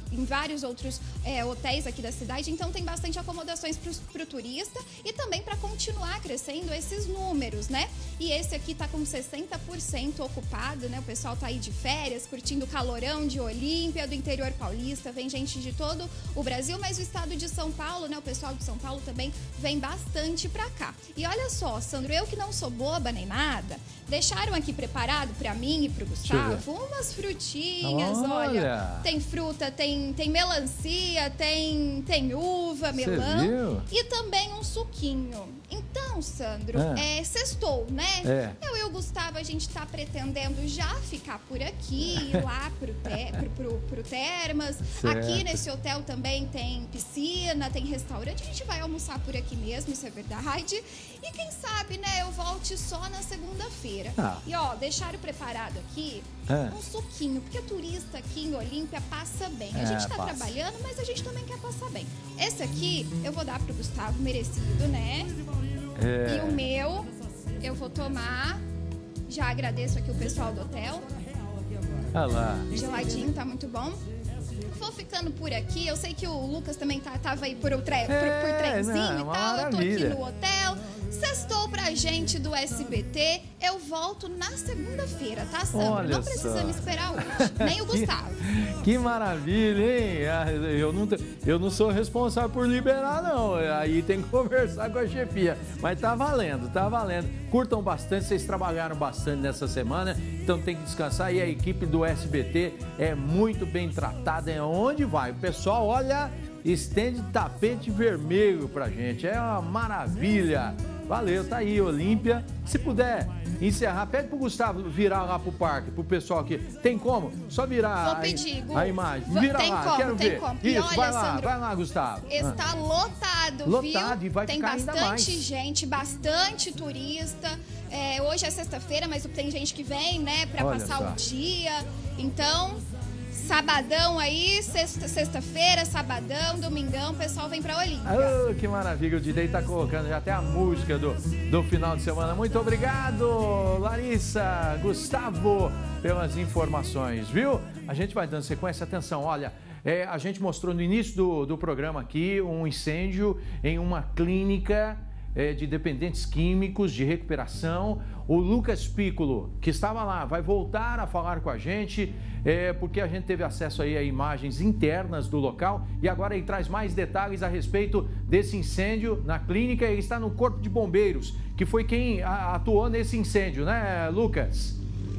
em vários outros é, hotéis aqui da cidade, então tem bastante acomodações para o turista e também para continuar crescendo esses números, né? E esse aqui tá com sessenta por cento ocupado, né? O pessoal tá aí de férias, curtindo o calorão de Olímpia, do interior paulista, vem gente de todo o Brasil, mas o estado de São Paulo, né? O pessoal de São Paulo também vem bastante para cá. E olha só, Sandro, eu que não sou boba nem nada, deixaram aqui preparado para mim e pro Gustavo umas frutinhas, olha. olha. Tem fruta, tem, tem melancia, tem, tem uva, melão e também um suquinho. Então, Sandro, é, é sextou, né? É. Eu e o Gustavo, a gente tá pretendendo já ficar por aqui, ir lá pro, te, pro, pro, pro Termas. Certo. Aqui nesse hotel também tem piscina, tem restaurante. A gente vai almoçar por aqui mesmo, isso é verdade. E quem sabe, né, eu volte só na segunda-feira. Ah. E ó, deixaram preparado aqui é. um suquinho, porque turista aqui em Olímpia passa bem. A é, gente tá passa. trabalhando, mas a gente também quer passar bem. Esse aqui eu vou dar pro Gustavo, merecido, né? É. E o meu, eu vou tomar. Já agradeço aqui o pessoal do hotel. Olha lá. Geladinho, tá muito bom. Vou ficando por aqui. Eu sei que o Lucas também tá, tava aí por, o tre, por, por trenzinho não, e tal. Eu tô aqui no hotel. Sextou pra gente do S B T. Eu volto na segunda-feira, tá, Sandro? Olha não precisa só. me esperar hoje. Nem o Gustavo. Que, que maravilha, hein? Eu não, eu não sou responsável por liberar, não. Aí tem que conversar com a chefia. Mas tá valendo, tá valendo. Curtam bastante, vocês trabalharam bastante nessa semana, então tem que descansar. E a equipe do S B T é muito bem tratada em onde vai. O pessoal, olha, estende tapete vermelho pra gente. É uma maravilha. Valeu, tá aí, Olímpia. Se puder encerrar, pede pro Gustavo virar lá pro parque, pro pessoal aqui. Tem como? Só virar Vou pedir, a, a imagem. Vira tem lá, como, quero tem ver. Como. Isso, olha, vai lá, Sandro, vai lá, Gustavo. Está ah. lotado, lotado, viu? E vai tem ficar bastante ainda mais. gente, bastante turista. É, hoje é sexta-feira, mas tem gente que vem, né, pra olha passar só. o dia. Então... Sabadão aí, sexta, sexta-feira, sabadão, domingão, o pessoal vem pra Olímpia. Oh, que maravilha, o Didei tá colocando já até a música do, do final de semana. Muito obrigado, Larissa, Gustavo, pelas informações, viu? A gente vai dando sequência, atenção, olha, é, a gente mostrou no início do, do programa aqui um incêndio em uma clínica é, de dependentes químicos de recuperação. O Lucas Piccolo, que estava lá, vai voltar a falar com a gente, é, porque a gente teve acesso aí a imagens internas do local e agora ele traz mais detalhes a respeito desse incêndio na clínica. Ele está no Corpo de Bombeiros, que foi quem atuou nesse incêndio, né, Lucas?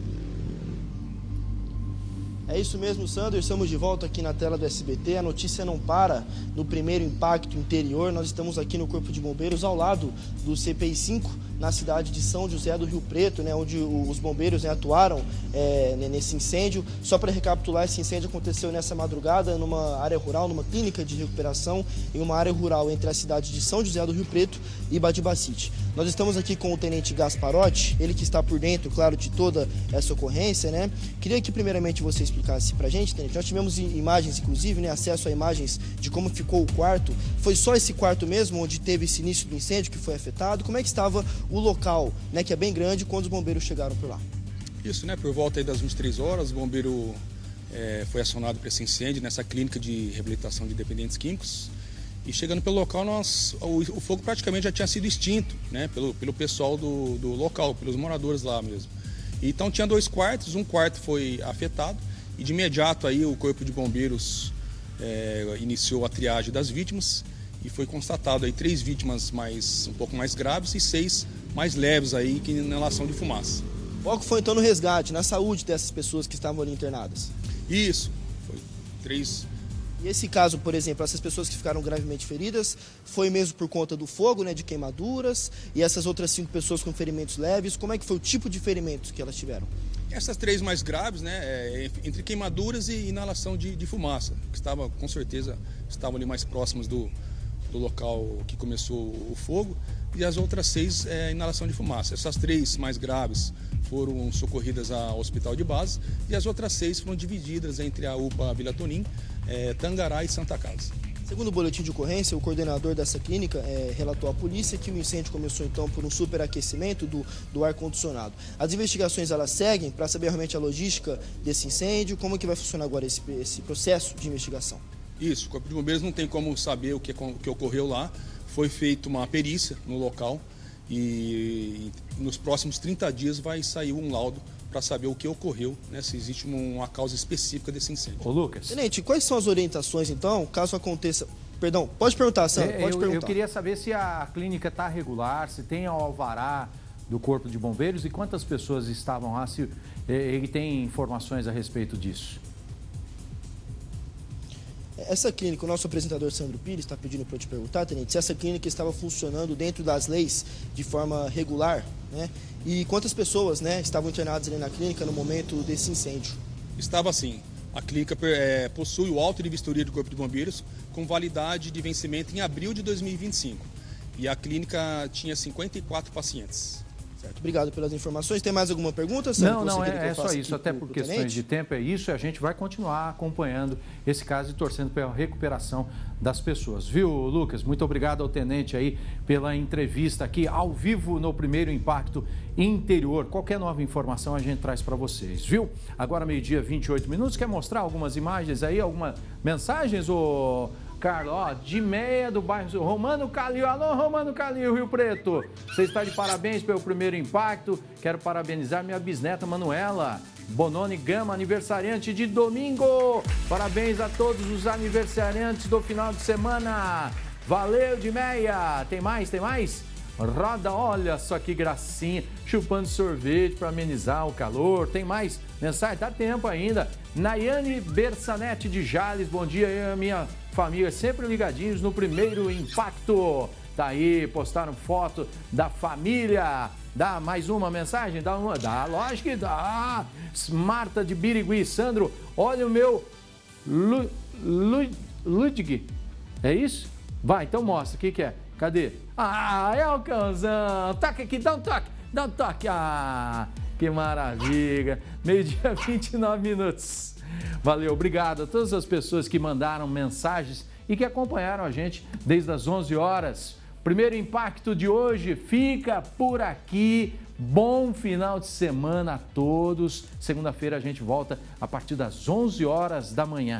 É isso mesmo, Sandro. Estamos de volta aqui na tela do S B T. A notícia não para no primeiro impacto interior. Nós estamos aqui no Corpo de Bombeiros, ao lado do C P I cinco, na cidade de São José do Rio Preto, né, onde os bombeiros, né, atuaram é, nesse incêndio. Só para recapitular, esse incêndio aconteceu nessa madrugada numa área rural, numa clínica de recuperação, em uma área rural entre a cidade de São José do Rio Preto e Badibacite. Nós estamos aqui com o Tenente Gasparotti, ele que está por dentro, claro, de toda essa ocorrência, né? Queria que primeiramente você explicasse pra gente, Tenente. Nós tivemos imagens, inclusive, né, acesso a imagens de como ficou o quarto. Foi só esse quarto mesmo onde teve esse início do incêndio que foi afetado? Como é que estava o local, né, que é bem grande, quando os bombeiros chegaram por lá? Isso, né? Por volta aí das vinte e três horas, o bombeiro é, foi acionado para esse incêndio nessa clínica de reabilitação de dependentes químicos. E chegando pelo local, nós, o, o fogo praticamente já tinha sido extinto, né? Pelo, pelo pessoal do, do local, pelos moradores lá mesmo. Então tinha dois quartos, um quarto foi afetado e de imediato aí o Corpo de Bombeiros é, iniciou a triagem das vítimas e foi constatado aí três vítimas mais, um pouco mais graves e seis mais leves aí que em relação de fumaça. O foco foi então no resgate, na saúde dessas pessoas que estavam ali internadas? Isso, foi três. E esse caso, por exemplo, essas pessoas que ficaram gravemente feridas, foi mesmo por conta do fogo, né, de queimaduras, e essas outras cinco pessoas com ferimentos leves, como é que foi o tipo de ferimentos que elas tiveram? Essas três mais graves, né, é, entre queimaduras e inalação de, de fumaça, que estava, com certeza, estavam ali mais próximas do, do local que começou o fogo, e as outras seis é inalação de fumaça. Essas três mais graves foram socorridas ao hospital de base e as outras seis foram divididas entre a U P A Vila Tonim, é, Tangará e Santa Casa. Segundo o boletim de ocorrência, o coordenador dessa clínica é, relatou à polícia que o incêndio começou então por um superaquecimento do, do ar-condicionado. As investigações elas seguem para saber realmente a logística desse incêndio, como é que vai funcionar agora esse, esse processo de investigação. Isso, o Corpo de Bombeiros não tem como saber o que, o que ocorreu lá. Foi feita uma perícia no local e nos próximos trinta dias vai sair um laudo para saber o que ocorreu, né, se existe uma causa específica desse incêndio. Ô, Lucas. Tenente, quais são as orientações, então, caso aconteça... Perdão, pode perguntar, Sandro, é, pode eu, perguntar. Eu queria saber se a clínica está regular, se tem alvará do Corpo de Bombeiros e quantas pessoas estavam lá, se ele tem informações a respeito disso. Essa clínica, o nosso apresentador Sandro Pires está pedindo para eu te perguntar, Tenente, se essa clínica estava funcionando dentro das leis de forma regular, né? E quantas pessoas, né, estavam internadas ali na clínica no momento desse incêndio? Estava assim. A clínica é, possui o auto de vistoria do Corpo de Bombeiros com validade de vencimento em abril de dois mil e vinte e cinco. E a clínica tinha cinquenta e quatro pacientes. Certo, obrigado pelas informações. Tem mais alguma pergunta, Sandro? Não, não, é, é só isso. Até por questões de tempo, é isso. E a gente vai continuar acompanhando esse caso e torcendo pela recuperação das pessoas. Viu, Lucas? Muito obrigado ao Tenente aí pela entrevista aqui ao vivo no Primeiro Impacto Interior. Qualquer nova informação a gente traz para vocês, viu? Agora, meio-dia, vinte e oito minutos. Quer mostrar algumas imagens aí, algumas mensagens, ô... Carlos, ó, de Meia do bairro Romano Calil. Alô, Romano Calil, Rio Preto. Você está de parabéns pelo Primeiro Impacto. Quero parabenizar minha bisneta Manuela Bononi Gama, aniversariante de domingo. Parabéns a todos os aniversariantes do final de semana. Valeu, de Meia. Tem mais, tem mais? Roda, olha só que gracinha. Chupando sorvete para amenizar o calor. Tem mais mensagem? Dá tempo ainda. Nayane Bersanete de Jales. Bom dia, eu e a minha família sempre ligadinhos no Primeiro Impacto. Tá aí, postaram foto da família. Dá mais uma mensagem? Dá uma? Dá, lógico que dá. Marta de Birigui. Sandro, olha o meu Lu, Lu, Ludwig. É isso? Vai, então mostra. O que que é? Cadê? Ah, é o cãozão. Toque aqui, dá um toque. Dá um toque. Ah, que maravilha. Meio-dia, vinte e nove minutos. Valeu, obrigado a todas as pessoas que mandaram mensagens e que acompanharam a gente desde as onze horas. Primeiro Impacto de hoje fica por aqui. Bom final de semana a todos. Segunda-feira a gente volta a partir das onze horas da manhã.